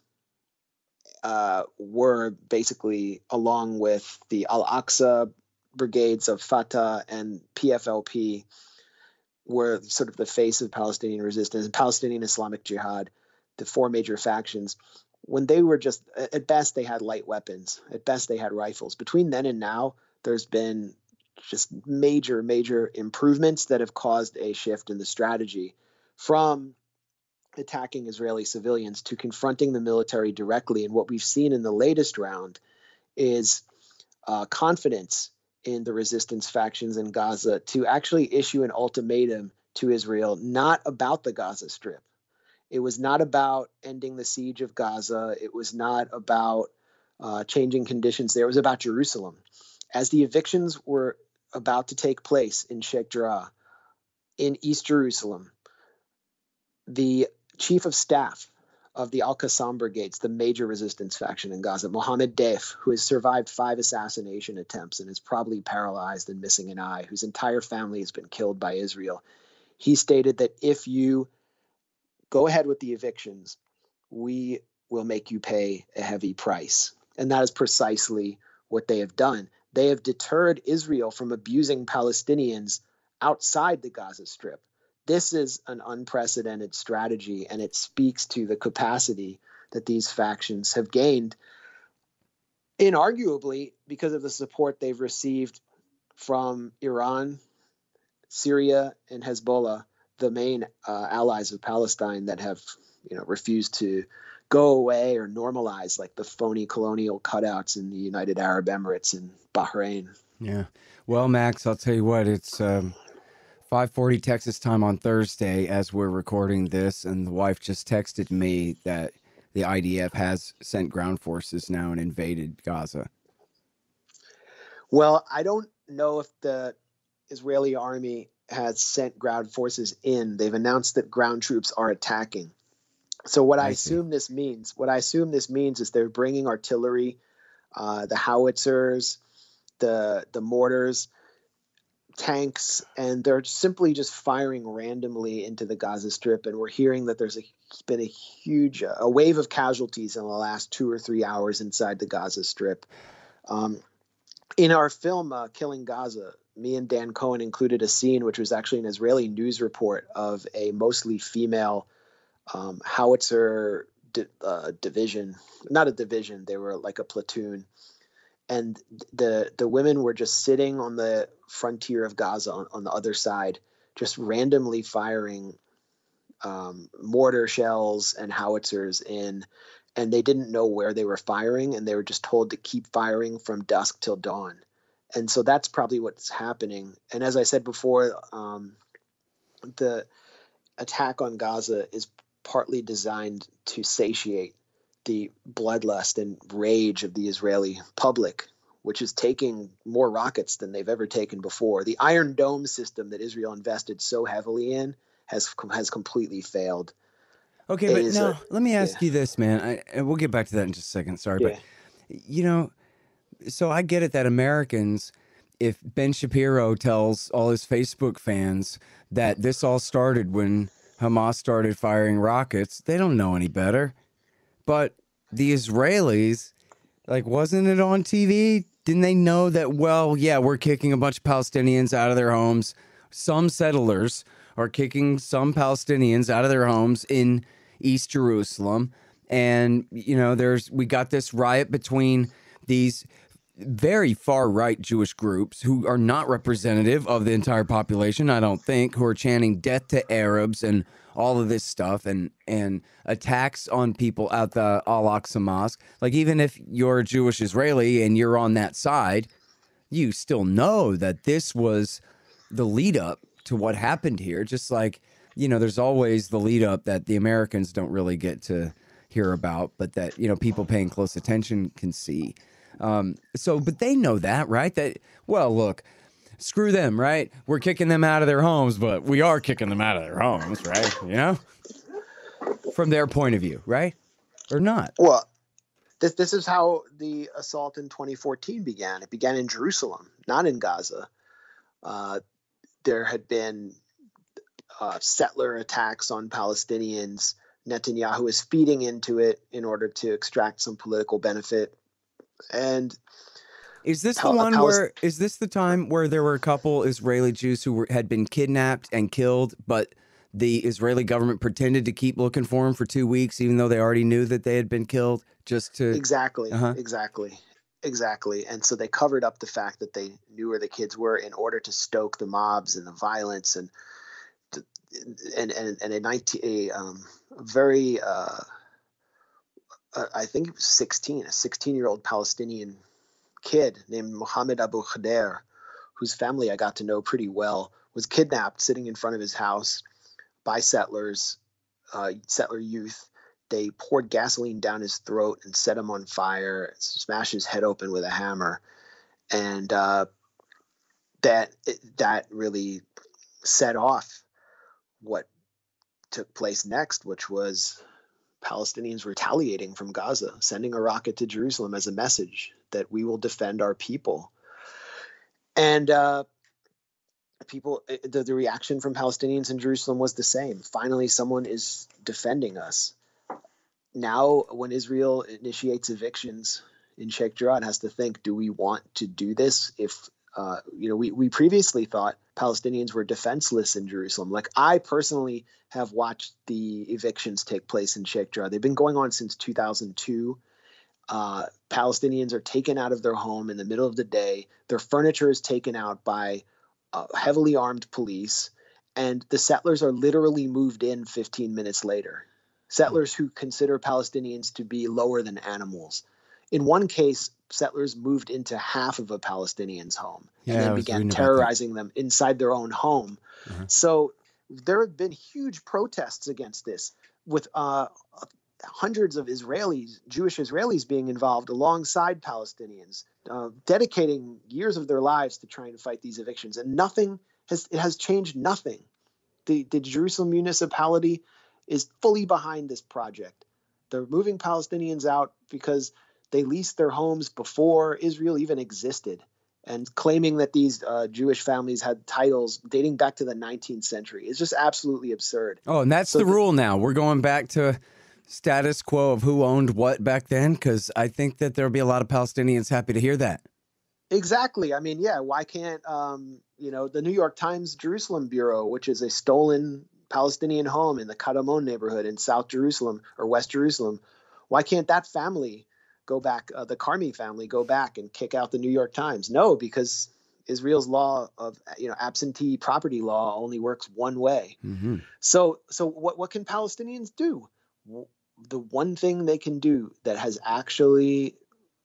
uh, were basically, along with the Al-Aqsa brigades of Fatah and P F L P, were sort of the face of Palestinian resistance, and Palestinian Islamic Jihad, the four major factions, when they were just, at best, they had light weapons. At best, they had rifles. Between then and now, there's been just major, major improvements that have caused a shift in the strategy from attacking Israeli civilians to confronting the military directly. And what we've seen in the latest round is uh, confidence in the resistance factions in Gaza to actually issue an ultimatum to Israel, not about the Gaza Strip. It was not about ending the siege of Gaza. It was not about uh, changing conditions there. It was about Jerusalem. As the evictions were about to take place in Sheikh Jarrah, in East Jerusalem, the chief of staff of the Al-Qassam brigades, the major resistance faction in Gaza, Mohammed Deif, who has survived five assassination attempts and is probably paralyzed and missing an eye, whose entire family has been killed by Israel, he stated that if you go ahead with the evictions, we will make you pay a heavy price. And that is precisely what they have done. They have deterred Israel from abusing Palestinians outside the Gaza Strip. This is an unprecedented strategy, and it speaks to the capacity that these factions have gained, inarguably because of the support they've received from Iran, Syria, and Hezbollah, the main uh, allies of Palestine that have, you know, refused to go away or normalize like the phony colonial cutouts in the United Arab Emirates and Bahrain. Yeah. Well, Max, I'll tell you what, it's um, five forty Texas time on Thursday as we're recording this, and the wife just texted me that the I D F has sent ground forces now and invaded Gaza. Well, I don't know if the Israeli army has sent ground forces in. They've announced that ground troops are attacking. So what I, I assume this means, what I assume this means is they're bringing artillery, uh, the howitzers, the the mortars, tanks, and they're simply just firing randomly into the Gaza Strip. And we're hearing that there's a, been a huge, a wave of casualties in the last two or three hours inside the Gaza Strip. Um, in our film, uh, Killing Gaza, me and Dan Cohen included a scene, which was actually an Israeli news report of a mostly female um, howitzer di- uh, division, not a division, they were like a platoon. And the the women were just sitting on the frontier of Gaza on, on the other side, just randomly firing um, mortar shells and howitzers in, and they didn't know where they were firing, and they were just told to keep firing from dusk till dawn. And so that's probably what's happening. And as I said before, um, the attack on Gaza is partly designed to satiate the bloodlust and rage of the Israeli public, which is taking more rockets than they've ever taken before. The Iron Dome system that Israel invested so heavily in has has completely failed. Okay, It but is now a- let me ask yeah. you this, man. I, and we'll get back to that in just a second. Sorry, Yeah. but you know, so I get it that Americans, if Ben Shapiro tells all his Facebook fans that this all started when Hamas started firing rockets, they don't know any better. But the Israelis, like, wasn't it on T V didn't they know that, well, yeah, we're kicking a bunch of Palestinians out of their homes. Some settlers are kicking some Palestinians out of their homes in East Jerusalem. And, you know, there's we got this riot between these very far-right Jewish groups who are not representative of the entire population, I don't think, who are chanting death to Arabs and all of this stuff, and and attacks on people at the Al-Aqsa Mosque. Like, even if you're a Jewish Israeli and you're on that side, you still know that this was the lead up to what happened here. Just like, you know, there's always the lead up that the Americans don't really get to hear about, but that, you know, people paying close attention can see. Um, so, but they know that, right? That, well, look, screw them, right? We're kicking them out of their homes, but we are kicking them out of their homes, right? You know, from their point of view, right? Or not? Well, this this is how the assault in twenty fourteen began. It began in Jerusalem, not in Gaza. Uh, there had been uh, settler attacks on Palestinians. Netanyahu is feeding into it in order to extract some political benefit. And is this Pal- the one Palest- where is this the time where there were a couple Israeli Jews who were, had been kidnapped and killed, but the Israeli government pretended to keep looking for them for two weeks, even though they already knew that they had been killed, just to exactly, uh-huh. exactly, exactly. And so they covered up the fact that they knew where the kids were in order to stoke the mobs and the violence and and and, and a nineteen a um, very uh, uh, I think it was sixteen, a sixteen-year-old Palestinian kid named Mohammed Abu Khader, whose family I got to know pretty well, was kidnapped sitting in front of his house by settlers, uh, settler youth. They poured gasoline down his throat and set him on fire, smashed his head open with a hammer. And uh, that that really set off what took place next, which was Palestinians retaliating from Gaza, sending a rocket to Jerusalem as a message that we will defend our people. And uh, people, the, the reaction from Palestinians in Jerusalem was the same. Finally, someone is defending us. Now, when Israel initiates evictions in Sheikh Jarrah, it has to think, do we want to do this? If, uh, you know, we, we previously thought Palestinians were defenseless in Jerusalem. Like, I personally have watched the evictions take place in Sheikh Jarrah. They've been going on since two thousand two. Uh, Palestinians are taken out of their home in the middle of the day. Their furniture is taken out by uh, heavily armed police, and the settlers are literally moved in fifteen minutes later. Settlers who consider Palestinians to be lower than animals. In one case, settlers moved into half of a Palestinian's home Yeah, and I then was began reading about terrorizing them inside their own home. Uh-huh. So there have been huge protests against this, with uh, hundreds of Israelis, Jewish Israelis, being involved alongside Palestinians, uh, dedicating years of their lives to trying to fight these evictions. And nothing has, it has changed nothing. The, the Jerusalem municipality is fully behind this project. They're moving Palestinians out because they leased their homes before Israel even existed, and claiming that these uh, Jewish families had titles dating back to the nineteenth century. It's just absolutely absurd. Oh, and that's So the th- rule now. We're going back to status quo of who owned what back then, because I think that there'll be a lot of Palestinians happy to hear that. Exactly. I mean, yeah, why can't, um, you know, the New York Times Jerusalem Bureau, which is a stolen Palestinian home in the Kadamon neighborhood in South Jerusalem or West Jerusalem, why can't that family go back, uh, the Karmi family go back and kick out the New York Times? No, because Israel's law of, you know, absentee property law only works one way. Mm-hmm. So, so what, what can Palestinians do? The one thing they can do that has actually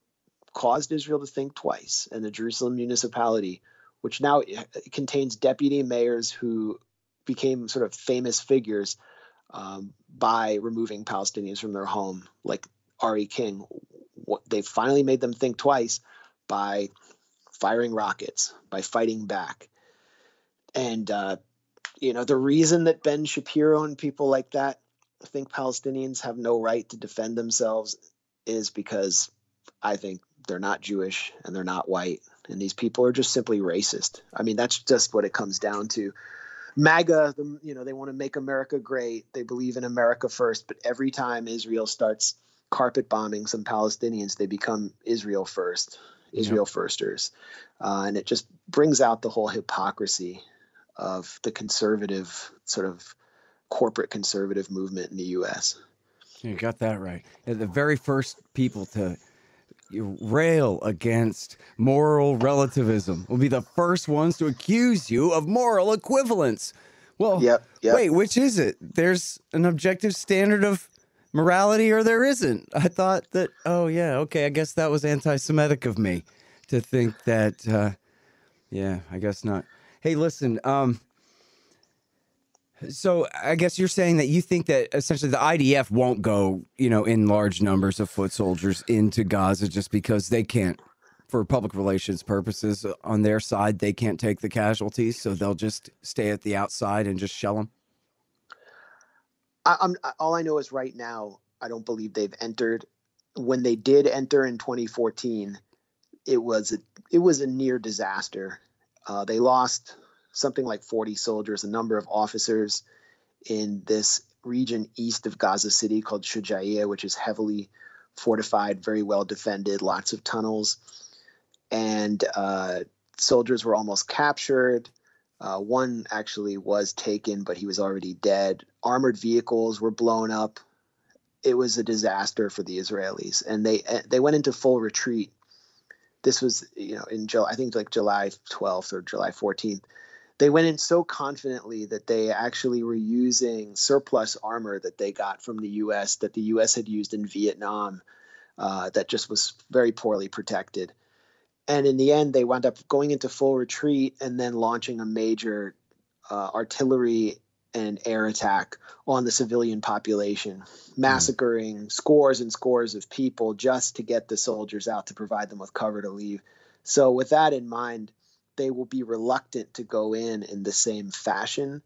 caused Israel to think twice, and the Jerusalem municipality, which now contains deputy mayors who became sort of famous figures um, by removing Palestinians from their home, like Ari King. What, they finally made them think twice by firing rockets, by fighting back. And, uh, you know, the reason that Ben Shapiro and people like that think Palestinians have no right to defend themselves is because I think they're not Jewish and they're not white. And these people are just simply racist. I mean, that's just what it comes down to. MAGA, the, you know, they want to make America great. They believe in America first. But every time Israel starts carpet bombing some Palestinians, they become Israel first. Israel firsters. Uh, and it just brings out the whole hypocrisy of the conservative, sort of corporate conservative movement in the U S. You got that right. Yeah, the very first people to rail against moral relativism will be the first ones to accuse you of moral equivalence. Well, Yep, yep. wait, which is it? There's an objective standard of morality or there isn't. I thought that, oh, yeah, okay, I guess that was anti-Semitic of me to think that, uh, yeah, I guess not. Hey, listen, um, so I guess you're saying that you think that essentially the I D F won't go, you know, in large numbers of foot soldiers into Gaza just because they can't, for public relations purposes, on their side, they can't take the casualties, so they'll just stay at the outside and just shell them? I, I'm all I know is right now, I don't believe they've entered. When they did enter in twenty fourteen, it was a, it was a near disaster. Uh, they lost something like forty soldiers, a number of officers in this region east of Gaza City called Shujaiya, which is heavily fortified, very well defended, lots of tunnels. And uh, soldiers were almost captured. Uh, one actually was taken, but he was already dead. Armored vehicles were blown up. It was a disaster for the Israelis, and they they went into full retreat. This was, you know, in July, I think like July twelfth or July fourteenth. They went in so confidently that they actually were using surplus armor that they got from the U S that the U S had used in Vietnam, uh, that just was very poorly protected. And in the end, they wound up going into full retreat and then launching a major uh, artillery and air attack on the civilian population, massacring mm. scores and scores of people just to get the soldiers out to provide them with cover to leave. So with that in mind, they will be reluctant to go in in the same fashion.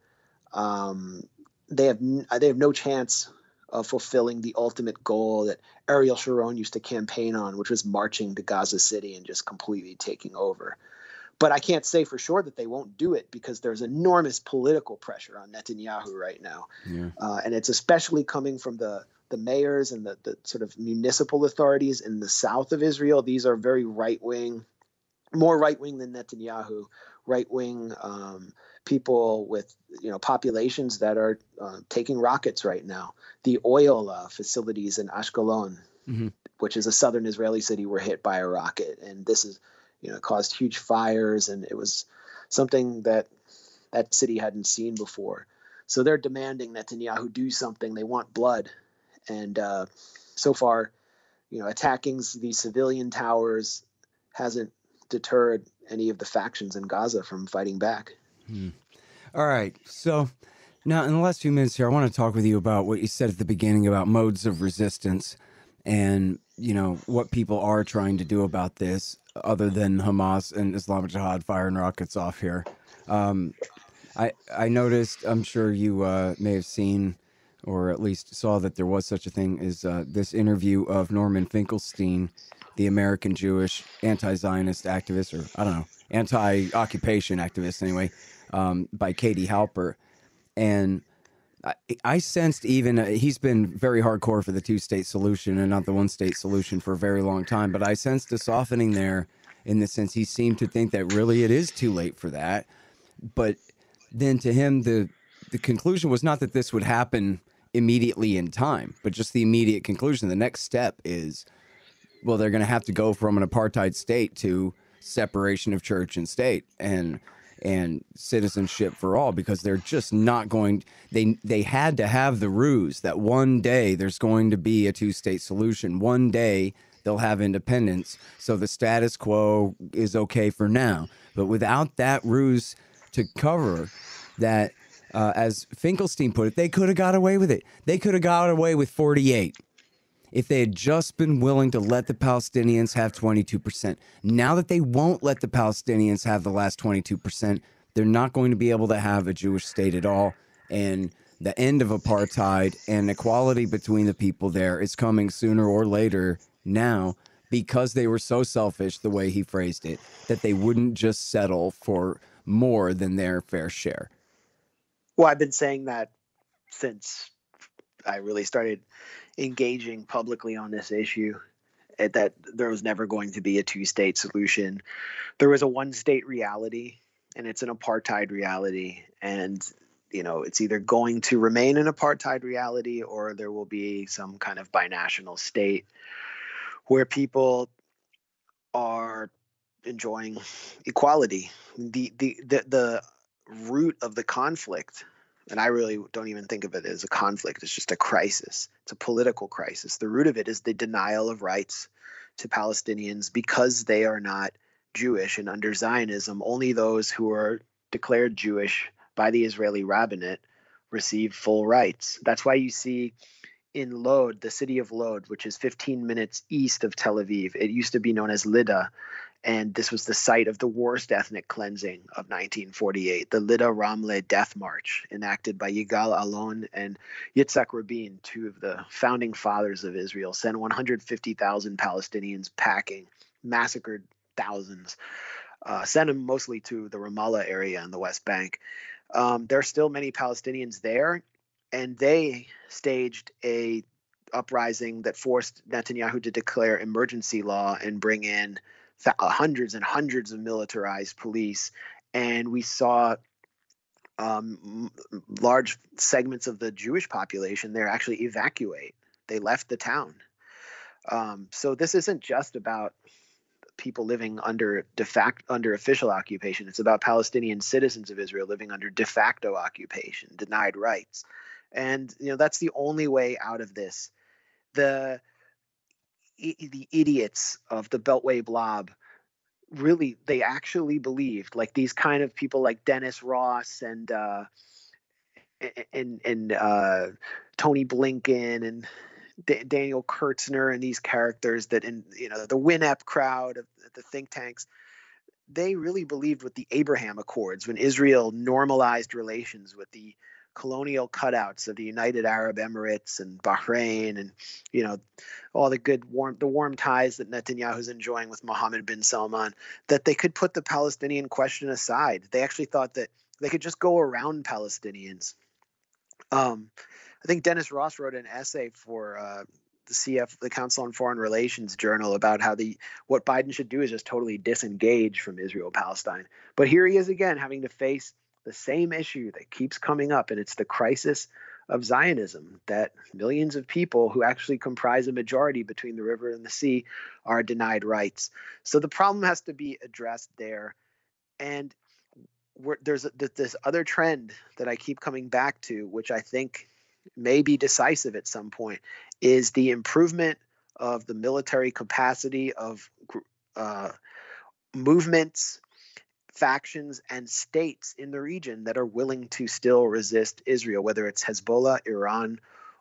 Um, they have n- they have no chance of fulfilling the ultimate goal that Ariel Sharon used to campaign on, which was marching to Gaza City and just completely taking over. But I can't say for sure that they won't do it because there's enormous political pressure on Netanyahu right now. Yeah. Uh, and it's especially coming from the, the mayors and the, the sort of municipal authorities in the south of Israel. These are very right-wing, more right-wing than Netanyahu, right-wing um, people with, you know, populations that are uh, taking rockets right now. The oil uh, facilities in Ashkelon, mm-hmm. which is a southern Israeli city, were hit by a rocket. And this is, you know, caused huge fires. And it was something that that city hadn't seen before. So they're demanding Netanyahu do something. They want blood. And uh, so far, you know, attacking these civilian towers hasn't deterred any of the factions in Gaza from fighting back. Hmm. All right. So now in the last few minutes here, I want to talk with you about what you said at the beginning about modes of resistance and, you know, what people are trying to do about this other than Hamas and Islamic Jihad firing rockets off here. Um, I, I noticed, I'm sure you uh, may have seen or at least saw that there was such a thing as uh, this interview of Norman Finkelstein, the American Jewish anti-Zionist activist, or I don't know, anti-occupation activist anyway, um, by Katie Halper. And I, I sensed even, uh, he's been very hardcore for the two-state solution and not the one-state solution for a very long time, but I sensed a softening there in the sense he seemed to think that really it is too late for that. But then to him, the the conclusion was not that this would happen immediately in time, but just the immediate conclusion. The next step is, well, they're going to have to go from an apartheid state to separation of church and state and and citizenship for all, because they're just not going. They they had to have the ruse that one day there's going to be a two-state solution. One day they'll have independence, so the status quo is okay for now. But without that ruse to cover that, uh, as Finkelstein put it, they could have got away with it. They could have got away with forty-eight. If they had just been willing to let the Palestinians have twenty-two percent. Now that they won't let the Palestinians have the last twenty-two percent, they're not going to be able to have a Jewish state at all. And the end of apartheid and equality between the people there is coming sooner or later now, because they were so selfish, the way he phrased it, that they wouldn't just settle for more than their fair share. Well, I've been saying that since I really started engaging publicly on this issue. that there was never going to be a two-state solution. There was a one-state reality, and it's an apartheid reality. And, you know, it's either going to remain an apartheid reality or there will be some kind of binational state where people are enjoying equality. The, the, the, the root of the conflict, and I really don't even think of it as a conflict, it's just a crisis. It's a political crisis. The root of it is the denial of rights to Palestinians because they are not Jewish, and under Zionism, only those who are declared Jewish by the Israeli rabbinate receive full rights. That's why you see in Lod, the city of Lod, which is fifteen minutes east of Tel Aviv, it used to be known as Lida, and this was the site of the worst ethnic cleansing of nineteen forty-eight, the Lida Ramle Death March, enacted by Yigal Allon and Yitzhak Rabin, two of the founding fathers of Israel, sent one hundred fifty thousand Palestinians packing, massacred thousands, uh, sent them mostly to the Ramallah area and the West Bank. Um, there are still many Palestinians there, and they staged a uprising that forced Netanyahu to declare emergency law and bring in th- hundreds and hundreds of militarized police. And we saw um, m- large segments of the Jewish population there actually evacuate. They left the town. Um, so this isn't just about people living under de facto, under official occupation. It's about Palestinian citizens of Israel living under de facto occupation, denied rights. And, you know, that's the only way out of this. The the idiots of the Beltway blob, really, they actually believed, like these kind of people like Dennis Ross and uh, and and uh, Tony Blinken and D- Daniel Kurtzner and these characters that, in you know, the WINEP crowd of the think tanks, they really believed with the Abraham Accords, when Israel normalized relations with the colonial cutouts of the United Arab Emirates and Bahrain, and, you know, all the good warm the warm ties that Netanyahu's enjoying with Mohammed bin Salman, that they could put the Palestinian question aside. They actually thought that they could just go around Palestinians. Um, I think Dennis Ross wrote an essay for uh, the C F, the Council on Foreign Relations Journal, about how the what Biden should do is just totally disengage from Israel-Palestine. But here he is again, having to face the same issue that keeps coming up, and it's the crisis of Zionism, that millions of people who actually comprise a majority between the river and the sea are denied rights. So the problem has to be addressed there. And we're, there's a, this other trend that I keep coming back to, which I think may be decisive at some point, is the improvement of the military capacity of uh, movements, factions, and states in the region that are willing to still resist Israel, whether it's Hezbollah, Iran,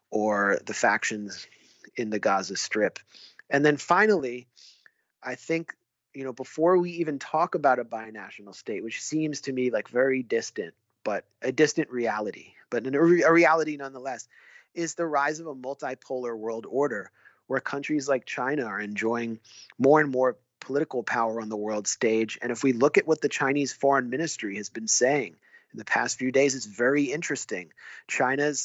or the factions in the Gaza Strip. And then finally, I think, you know, before we even talk about a binational state, which seems to me like very distant, but a distant reality, but a reality nonetheless, is the rise of a multipolar world order where countries like China are enjoying more and more political power on the world stage. And if we look at what the Chinese foreign ministry has been saying in the past few days, it's very interesting. China's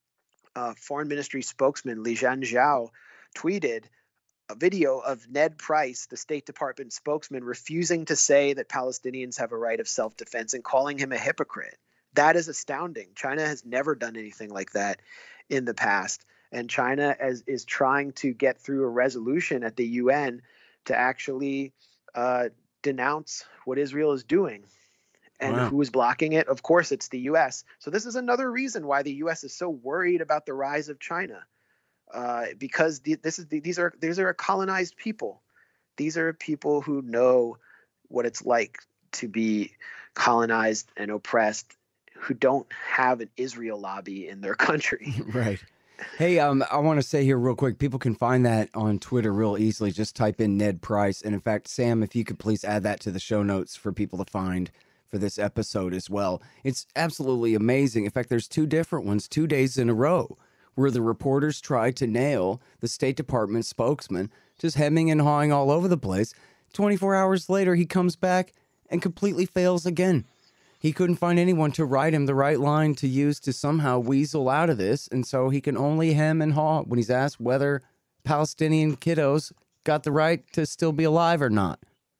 uh, foreign ministry spokesman, Li Jianzhao, tweeted a video of Ned Price, the State Department spokesman, refusing to say that Palestinians have a right of self-defense and calling him a hypocrite. That is astounding. China has never done anything like that in the past. And China is, is trying to get through a resolution at the U N to actually uh, denounce what Israel is doing. And Wow. who is blocking it? Of course, it's the U S. So this is another reason why the U S is so worried about the rise of China, uh, because the, this is the, these are these are a colonized people. These are people who know what it's like to be colonized and oppressed, who don't have an Israel lobby in their country. Right. Hey, um, I want to say here real quick, people can find that on Twitter real easily. Just type in Ned Price. And in fact, Sam, if you could please add that to the show notes for people to find for this episode as well. It's absolutely amazing. In fact, there's two different ones, two days in a row, where the reporters tried to nail the State Department spokesman, just hemming and hawing all over the place. twenty-four hours later, he comes back and completely fails again. He couldn't find anyone to write him the right line to use to somehow weasel out of this, and so he can only hem and haw when he's asked whether Palestinian kiddos got the right to still be alive or not?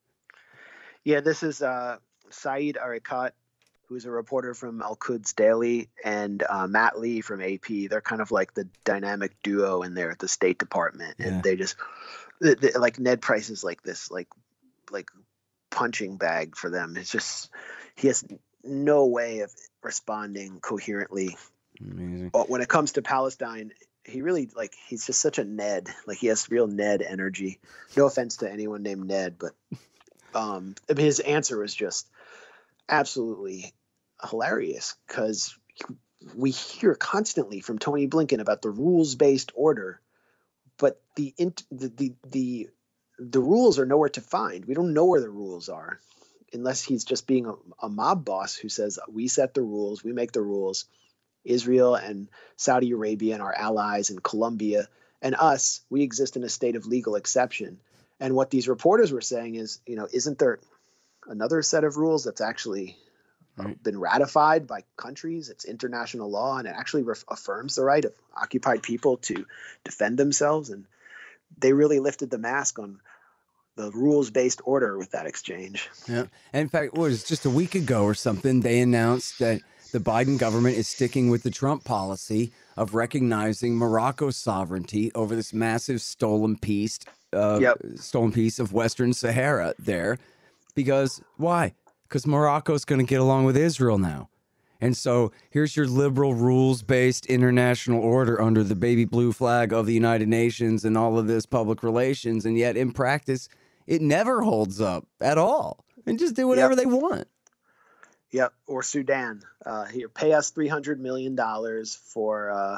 Yeah, this is uh, Saeed Arikat, who's a reporter from Al-Quds Daily, and uh, Matt Lee from A P. They're kind of like the dynamic duo in there at the State Department, Yeah. and they just they, they, like Ned Price is like this, like like punching bag for them. It's just he has no way of responding coherently. Amazing. But when it comes to Palestine, he really like he's just such a Ned. Like he has real Ned energy. No offense to anyone named Ned, but um, I mean, his answer was just absolutely hilarious because we hear constantly from Tony Blinken about the rules-based order, but the the the the, the rules are nowhere to find. We don't know where the rules are unless he's just being a, a mob boss who says we set the rules, we make the rules. Israel and Saudi Arabia and our allies and Colombia and us, we exist in a state of legal exception. And what these reporters were saying is, you know, isn't there another set of rules that's actually right. been ratified by countries? It's international law, and it actually ref- affirms the right of occupied people to defend themselves. And they really lifted the mask on the rules-based order with that exchange. Yeah. And in fact, what was it, just a week ago or something, they announced that the Biden government is sticking with the Trump policy of recognizing Morocco's sovereignty over this massive stolen piece, uh, Yep. stolen piece of Western Sahara there. Because why? Because Morocco's going to get along with Israel now. And so here's your liberal rules-based international order under the baby blue flag of the United Nations and all of this public relations. And yet in practice, it never holds up at all. And just do whatever Yep. they want. Yep, or Sudan. Uh, here, pay us three hundred million dollars for uh,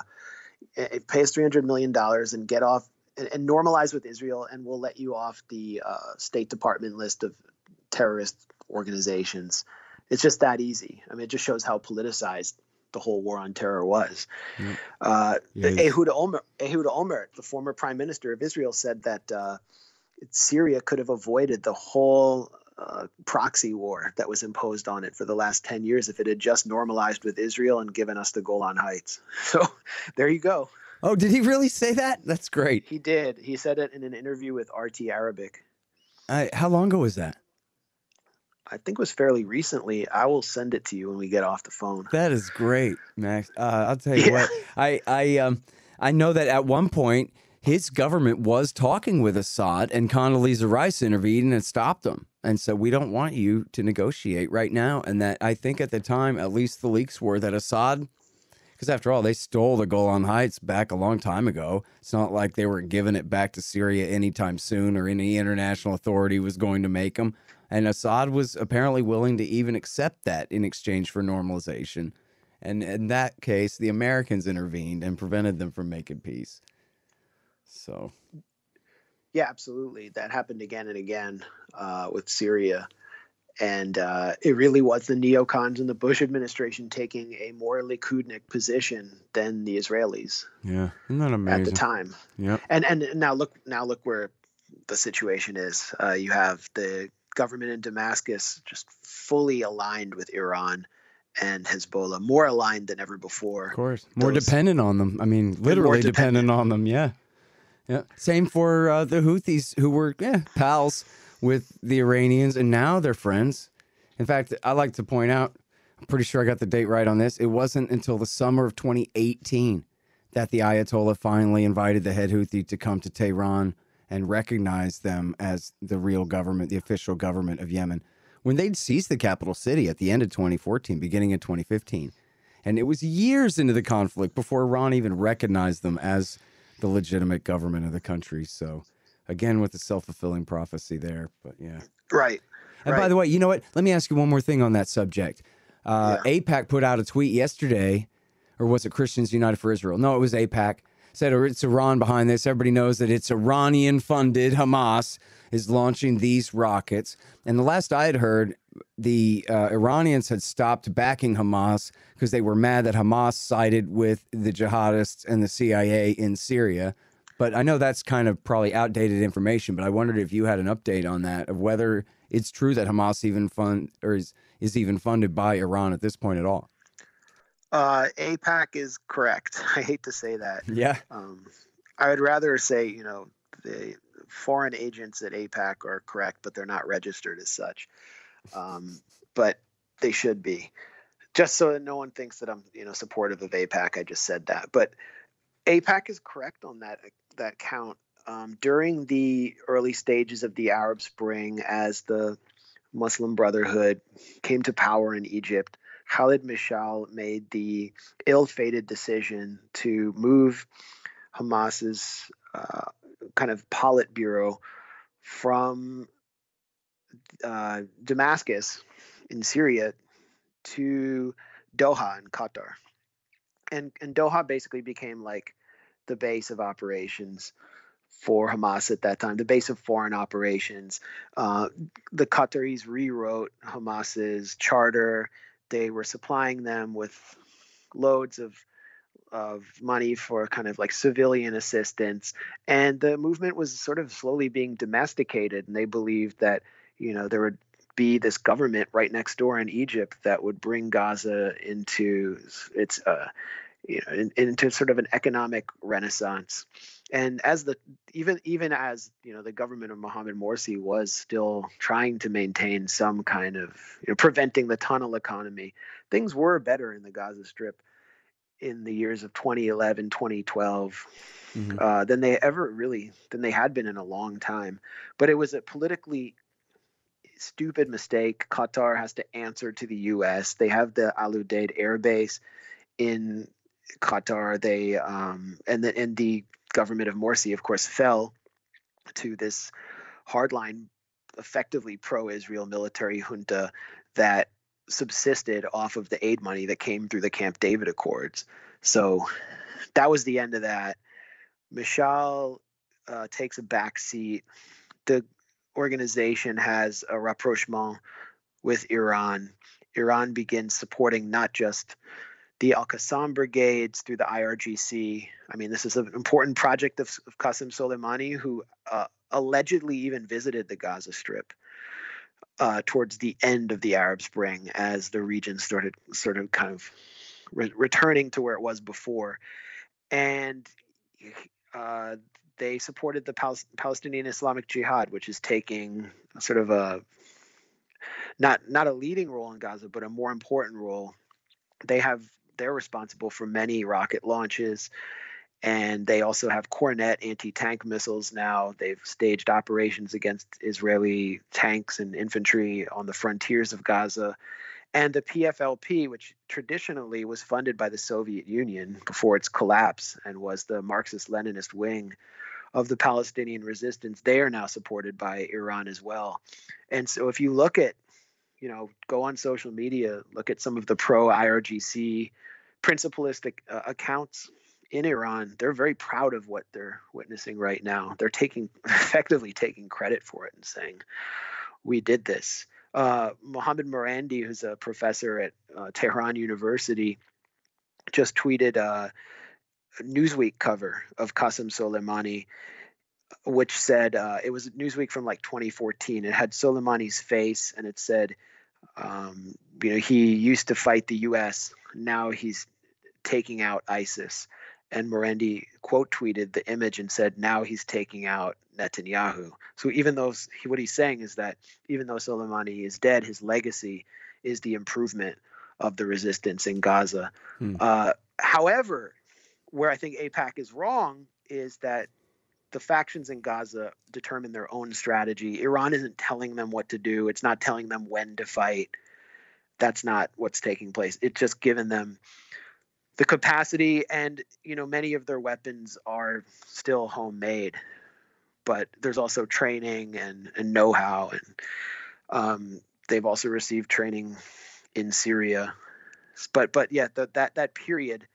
pay us three hundred million dollars and get off and, and normalize with Israel, and we'll let you off the uh, State Department list of terrorist organizations. It's just that easy. I mean, it just shows how politicized the whole war on terror was. Yep. Uh, Yes. Ehud Olmert, Ehud Olmert, the former prime minister of Israel, said that uh, Syria could have avoided the whole Uh, proxy war that was imposed on it for the last ten years if it had just normalized with Israel and given us the Golan Heights. So there you go. Oh, did he really say that? That's great. He did. He said it in an interview with R T Arabic. I, how long ago was that? I think it was fairly recently. I will send it to you when we get off the phone. That is great, Max. Uh, I'll tell you Yeah. what. I I um I know that at one point his government was talking with Assad, and Condoleezza Rice intervened and stopped them and said, we don't want you to negotiate right now. And that I think at the time, at least the leaks were that Assad, because after all, they stole the Golan Heights back a long time ago. It's not like they were giving it back to Syria anytime soon or any international authority was going to make them. And Assad was apparently willing to even accept that in exchange for normalization. And in that case, the Americans intervened and prevented them from making peace. So, Yeah, absolutely. That happened again and again uh, with Syria. And uh, it really was the neocons and the Bush administration taking a more Likudnik position than the Israelis yeah, isn't that amazing? at the time. Yeah. And and now look now look where the situation is. Uh, you have the government in Damascus just fully aligned with Iran and Hezbollah, more aligned than ever before. Of course. More Those- dependent on them. I mean, literally dependent. dependent. on them. Yeah. Yeah. Same for uh, the Houthis, who were yeah, pals with the Iranians, and now they're friends. In fact, I like to point out, I'm pretty sure I got the date right on this. It wasn't until the summer of twenty eighteen that the Ayatollah finally invited the head Houthi to come to Tehran and recognize them as the real government, the official government of Yemen, when they'd seized the capital city at the end of twenty fourteen, beginning of twenty fifteen. And it was years into the conflict before Iran even recognized them as the legitimate government of the country. So again, with the self-fulfilling prophecy there, but yeah. Right. And right. by the way, you know what? Let me ask you one more thing on that subject. Uh, Yeah. AIPAC put out a tweet yesterday, or was it Christians United for Israel? No, it was AIPAC. Said oh, it's Iran behind this. Everybody knows that it's Iranian-funded. Hamas is launching these rockets. And the last I had heard, the uh, Iranians had stopped backing Hamas because they were mad that Hamas sided with the jihadists and the C I A in Syria. But I know that's kind of probably outdated information, but I wondered if you had an update on that, of whether it's true that Hamas even fund or is, is even funded by Iran at this point at all. Uh, AIPAC is correct. I hate to say that. Yeah. Um, I would rather say, you know, the foreign agents at AIPAC are correct, but they're not registered as such. Um, but they should be. Just so that no one thinks that I'm, you know, supportive of AIPAC, I just said that. But AIPAC is correct on that that count. Um, during the early stages of the Arab Spring, as the Muslim Brotherhood came to power in Egypt, Khalid Mishal made the ill-fated decision to move Hamas's uh, kind of Politburo from uh, Damascus in Syria to Doha in Qatar. And, and Doha basically became like the base of operations for Hamas at that time, the base of foreign operations. Uh, the Qataris rewrote Hamas's charter. They were supplying them with loads of of money for kind of like civilian assistance. And the movement was sort of slowly being domesticated. And they believed that, you know, there would be this government right next door in Egypt that would bring Gaza into its, uh, you know, in, into sort of an economic renaissance. And as the even even as you know, the government of Mohamed Morsi was still trying to maintain some kind of, you know, preventing the tunnel economy, things were better in the Gaza Strip in the years of twenty eleven, twenty twelve, mm-hmm. uh, than they ever really than they had been in a long time. But it was a politically stupid mistake. Qatar has to answer to the U S. They have the Al Udeid air base in Qatar. They um, and the and the government of Morsi, of course, fell to this hardline, effectively pro-Israel military junta that subsisted off of the aid money that came through the Camp David Accords. So that was the end of that. Mishal uh, takes a back seat. The organization has a rapprochement with Iran. Iran begins supporting not just the Al-Qassam brigades through the I R G C. I mean, this is an important project of, of Qasem Soleimani, who uh, allegedly even visited the Gaza Strip uh, towards the end of the Arab Spring, as the region started sort of kind of re- returning to where it was before. And uh, they supported the Pal- Palestinian Islamic Jihad, which is taking sort of a not not a leading role in Gaza, but a more important role. They have they're responsible for many rocket launches, and they also have Cornet anti-tank missiles now. They've staged operations against Israeli tanks and infantry on the frontiers of Gaza. And the P F L P, which traditionally was funded by the Soviet Union before its collapse and was the Marxist-Leninist wing of the Palestinian resistance, they are now supported by Iran as well. And so if you look at, you know, go on social media, look at some of the pro-I R G C principalistic uh, accounts in Iran, they're very proud of what they're witnessing right now. They're taking effectively taking credit for it and saying, we did this. Uh, Mohammed Morandi, who's a professor at uh, Tehran University, just tweeted a Newsweek cover of Qasem Soleimani, which said, uh, it was Newsweek from like twenty fourteen. It had Soleimani's face, and it said, um, you know, he used to fight the U S, now he's taking out ISIS. And Morandi quote tweeted the image and said, now he's taking out Netanyahu. So even though he, what he's saying is that even though Soleimani is dead, his legacy is the improvement of the resistance in Gaza. Hmm. Uh, however, where I think AIPAC is wrong is that the factions in Gaza determine their own strategy. Iran isn't telling them what to do. It's not telling them when to fight. That's not what's taking place. It's just given them the capacity, and, you know, many of their weapons are still homemade, but there's also training and, and know-how. And um, they've also received training in Syria. But, but yeah, the, that, that period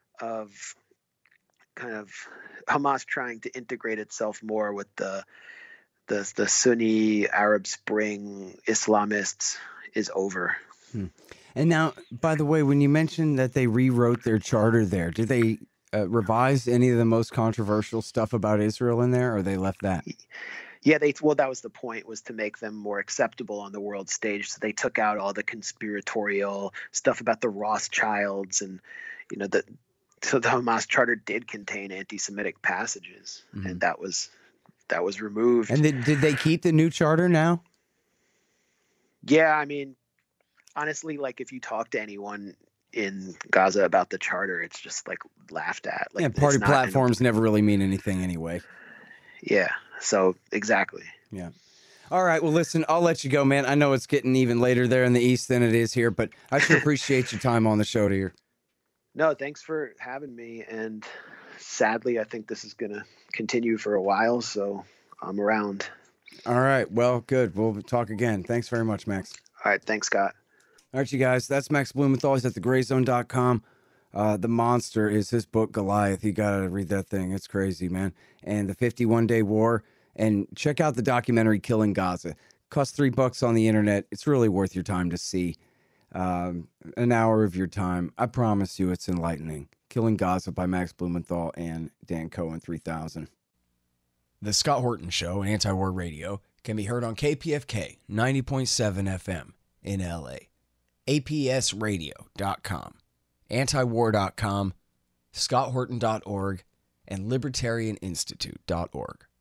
of kind of Hamas trying to integrate itself more with the the the Sunni Arab Spring Islamists is over. Hmm. And now, by the way, when you mentioned that they rewrote their charter there, did they uh, revise any of the most controversial stuff about Israel in there, or they left that? Yeah, they well, that was the point, was to make them more acceptable on the world stage. So they took out all the conspiratorial stuff about the Rothschilds, and, you know, the so the Hamas charter did contain anti-Semitic passages, mm-hmm. and that was that was removed. And did, did they keep the new charter now? Yeah, I mean, honestly, like if you talk to anyone in Gaza about the charter, it's just like laughed at. Like, Yeah, party it's not platforms never really mean anything anyway. Yeah, so exactly. Yeah. All right, well, listen, I'll let you go, man. I know it's getting even later there in the East than it is here, but I sure appreciate your time on the show here. No, thanks for having me. And sadly, I think this is going to continue for a while, so I'm around. All right, well, good. We'll talk again. Thanks very much, Max. All right, thanks, Scott. All right, you guys, that's Max Blumenthal. He's at the gray zone dot com. Uh, the Monster is his book, Goliath. You got to read that thing. It's crazy, man. And the fifty-one day war. And check out the documentary Killing Gaza. Costs three bucks on the internet. It's really worth your time to see. Um, an hour of your time. I promise you it's enlightening. Killing Gaza by Max Blumenthal and Dan Cohen three thousand. The Scott Horton Show, Anti-War Radio, can be heard on K P F K ninety point seven F M in L A, A P S radio dot com, antiwar dot com, scott horton dot org, and libertarian institute dot org.